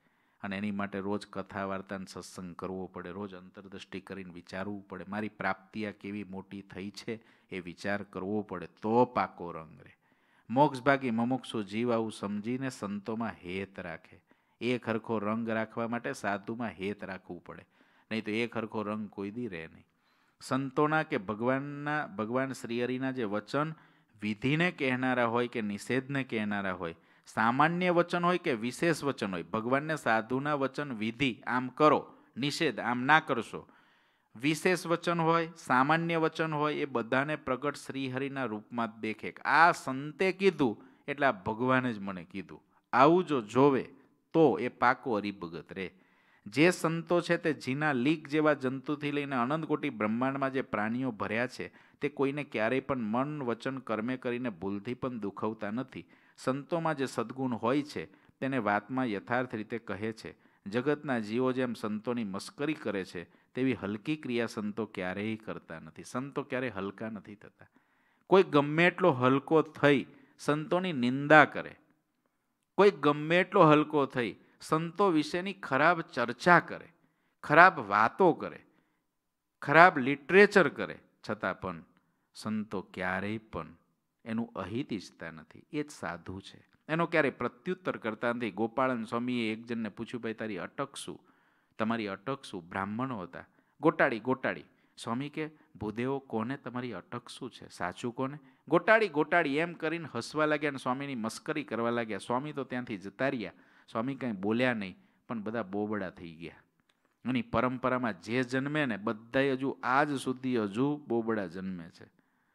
અને એની માટે રોજ કથા વાર્તા અને સત્સંગ કરવો પડે, રોજ અંતરદૃષ્ટિ કરીને વિચારવું પડે, મારી પ્રાપ્તિ આ કેવી મોટી થઈ છે એ વિચાર કરવો પડે, તો પાકો રંગ રહે. મોક્ષભાગી મુમુક્ષુ જીવ આવું સમજીને સંતોમાં હેત રાખે. એક હરખો રંગ રાખવા માટે સાધુમાં હેત રાખવું પડે, નહીં તો એક હરખો રંગ કોઈ દી રહે નહીં. સંતોના કે ભગવાન શ્રીહરિના જે વચન વિધિને કહેનારા હોય કે નિષેધને કહેનારા હોય, સામાન્ય વચન હોય કે વિશેષ વચન હોય, ભગવાનને સાધુના વચન વિધિ આમ કરો, નિષેધ આમ ના કરશો, વિશેષ વચન હોય સામાન્ય વચન હોય, એ બધાને પ્રગટ શ્રીહરિના રૂપમાં જ દેખે. આ સંતે કીધું એટલે આ ભગવાને જ મને કીધું, આવું જો જોવે તો એ પાકો હરિભગત રહે. જે સંતો છે તે જીના લીક જેવા જંતુથી લઈને અનંત કોટી બ્રહ્માંડમાં જે પ્રાણીઓ ભર્યા છે તે કોઈને ક્યારેય પણ મન વચન કર્મે કરીને ભૂલથી પણ દુખવતા નથી. સંતોમાં જે સદ્ગુણ હોય છે તેને વાતમાં યથાર્થ રીતે કહે છે. જગતના જીવો જેમ સંતોની મસ્કરી કરે છે તેવી હલકી ક્રિયા સંતો ક્યારેય કરતા નથી. સંતો ક્યારેય હલકા નથી થતા. કોઈ ગમે એટલો હલકો થઈ સંતોની નિંદા કરે, કોઈ ગમે એટલો હલકો થઈ સંતો વિશેની ખરાબ ચર્ચા કરે, ખરાબ વાતો કરે, ખરાબ લિટરેચર કરે, છતાં પણ સંતો ક્યારેય પણ એનું અહિત ઈચ્છતા નથી. એ જ સાધુ છે. એનો ક્યારેય પ્રત્યુત્તર કરતા નથી. ગોપાળન સ્વામીએ એક જણને પૂછ્યું, ભાઈ તારી અટક શું, તમારી અટક શું? બ્રાહ્મણો હતા. ગોટાળી. સ્વામી કે ભૂદેવો કોને તમારી અટક શું છે, સાચું કોને? ગોટાળી એમ કરીને હસવા લાગ્યા અને સ્વામીની મસ્કરી કરવા લાગ્યા. સ્વામી તો ત્યાંથી જતા રહ્યા. સ્વામી કંઈ બોલ્યા નહીં, પણ બધા બોબડા થઈ ગયા. એની પરંપરામાં જે જન્મે ને બધાય હજુ આજ સુધી હજુ બોબડા જન્મે છે,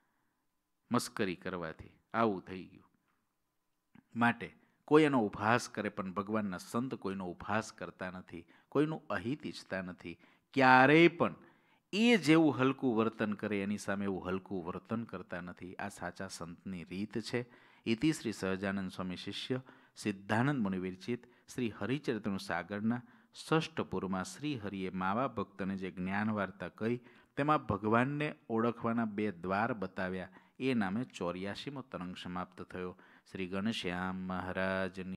મસ્કરી કરવાથી. આવું થઈ ગયું. માટે કોઈ એનો ઉપહાસ કરે, પણ ભગવાનના સંત કોઈનો ઉપહાસ કરતા નથી, કોઈનું અહિત ઈચ્છતા નથી. ક્યારેય પણ એ જેવું હલકું વર્તન કરે એની સામે એવું હલકું વર્તન કરતા નથી. આ સાચા સંતની રીત છે. ઇતિ શ્રી સહજાનંદ સ્વામી શિષ્ય સિદ્ધાનંદ મુનિ વિરચિત શ્રી હરિચરિત્ર સાગરના ષષ્ઠપુરમાં શ્રી હરિએ માવા ભક્તને જે જ્ઞાન વાર્તા કહી તેમાં ભગવાનને ઓળખવાના 2 દ્વાર બતાવ્યા. એ નામે 84મો તરંગ સમાપ્ત થયો. શ્રી ઘનશ્યામ મહારાજની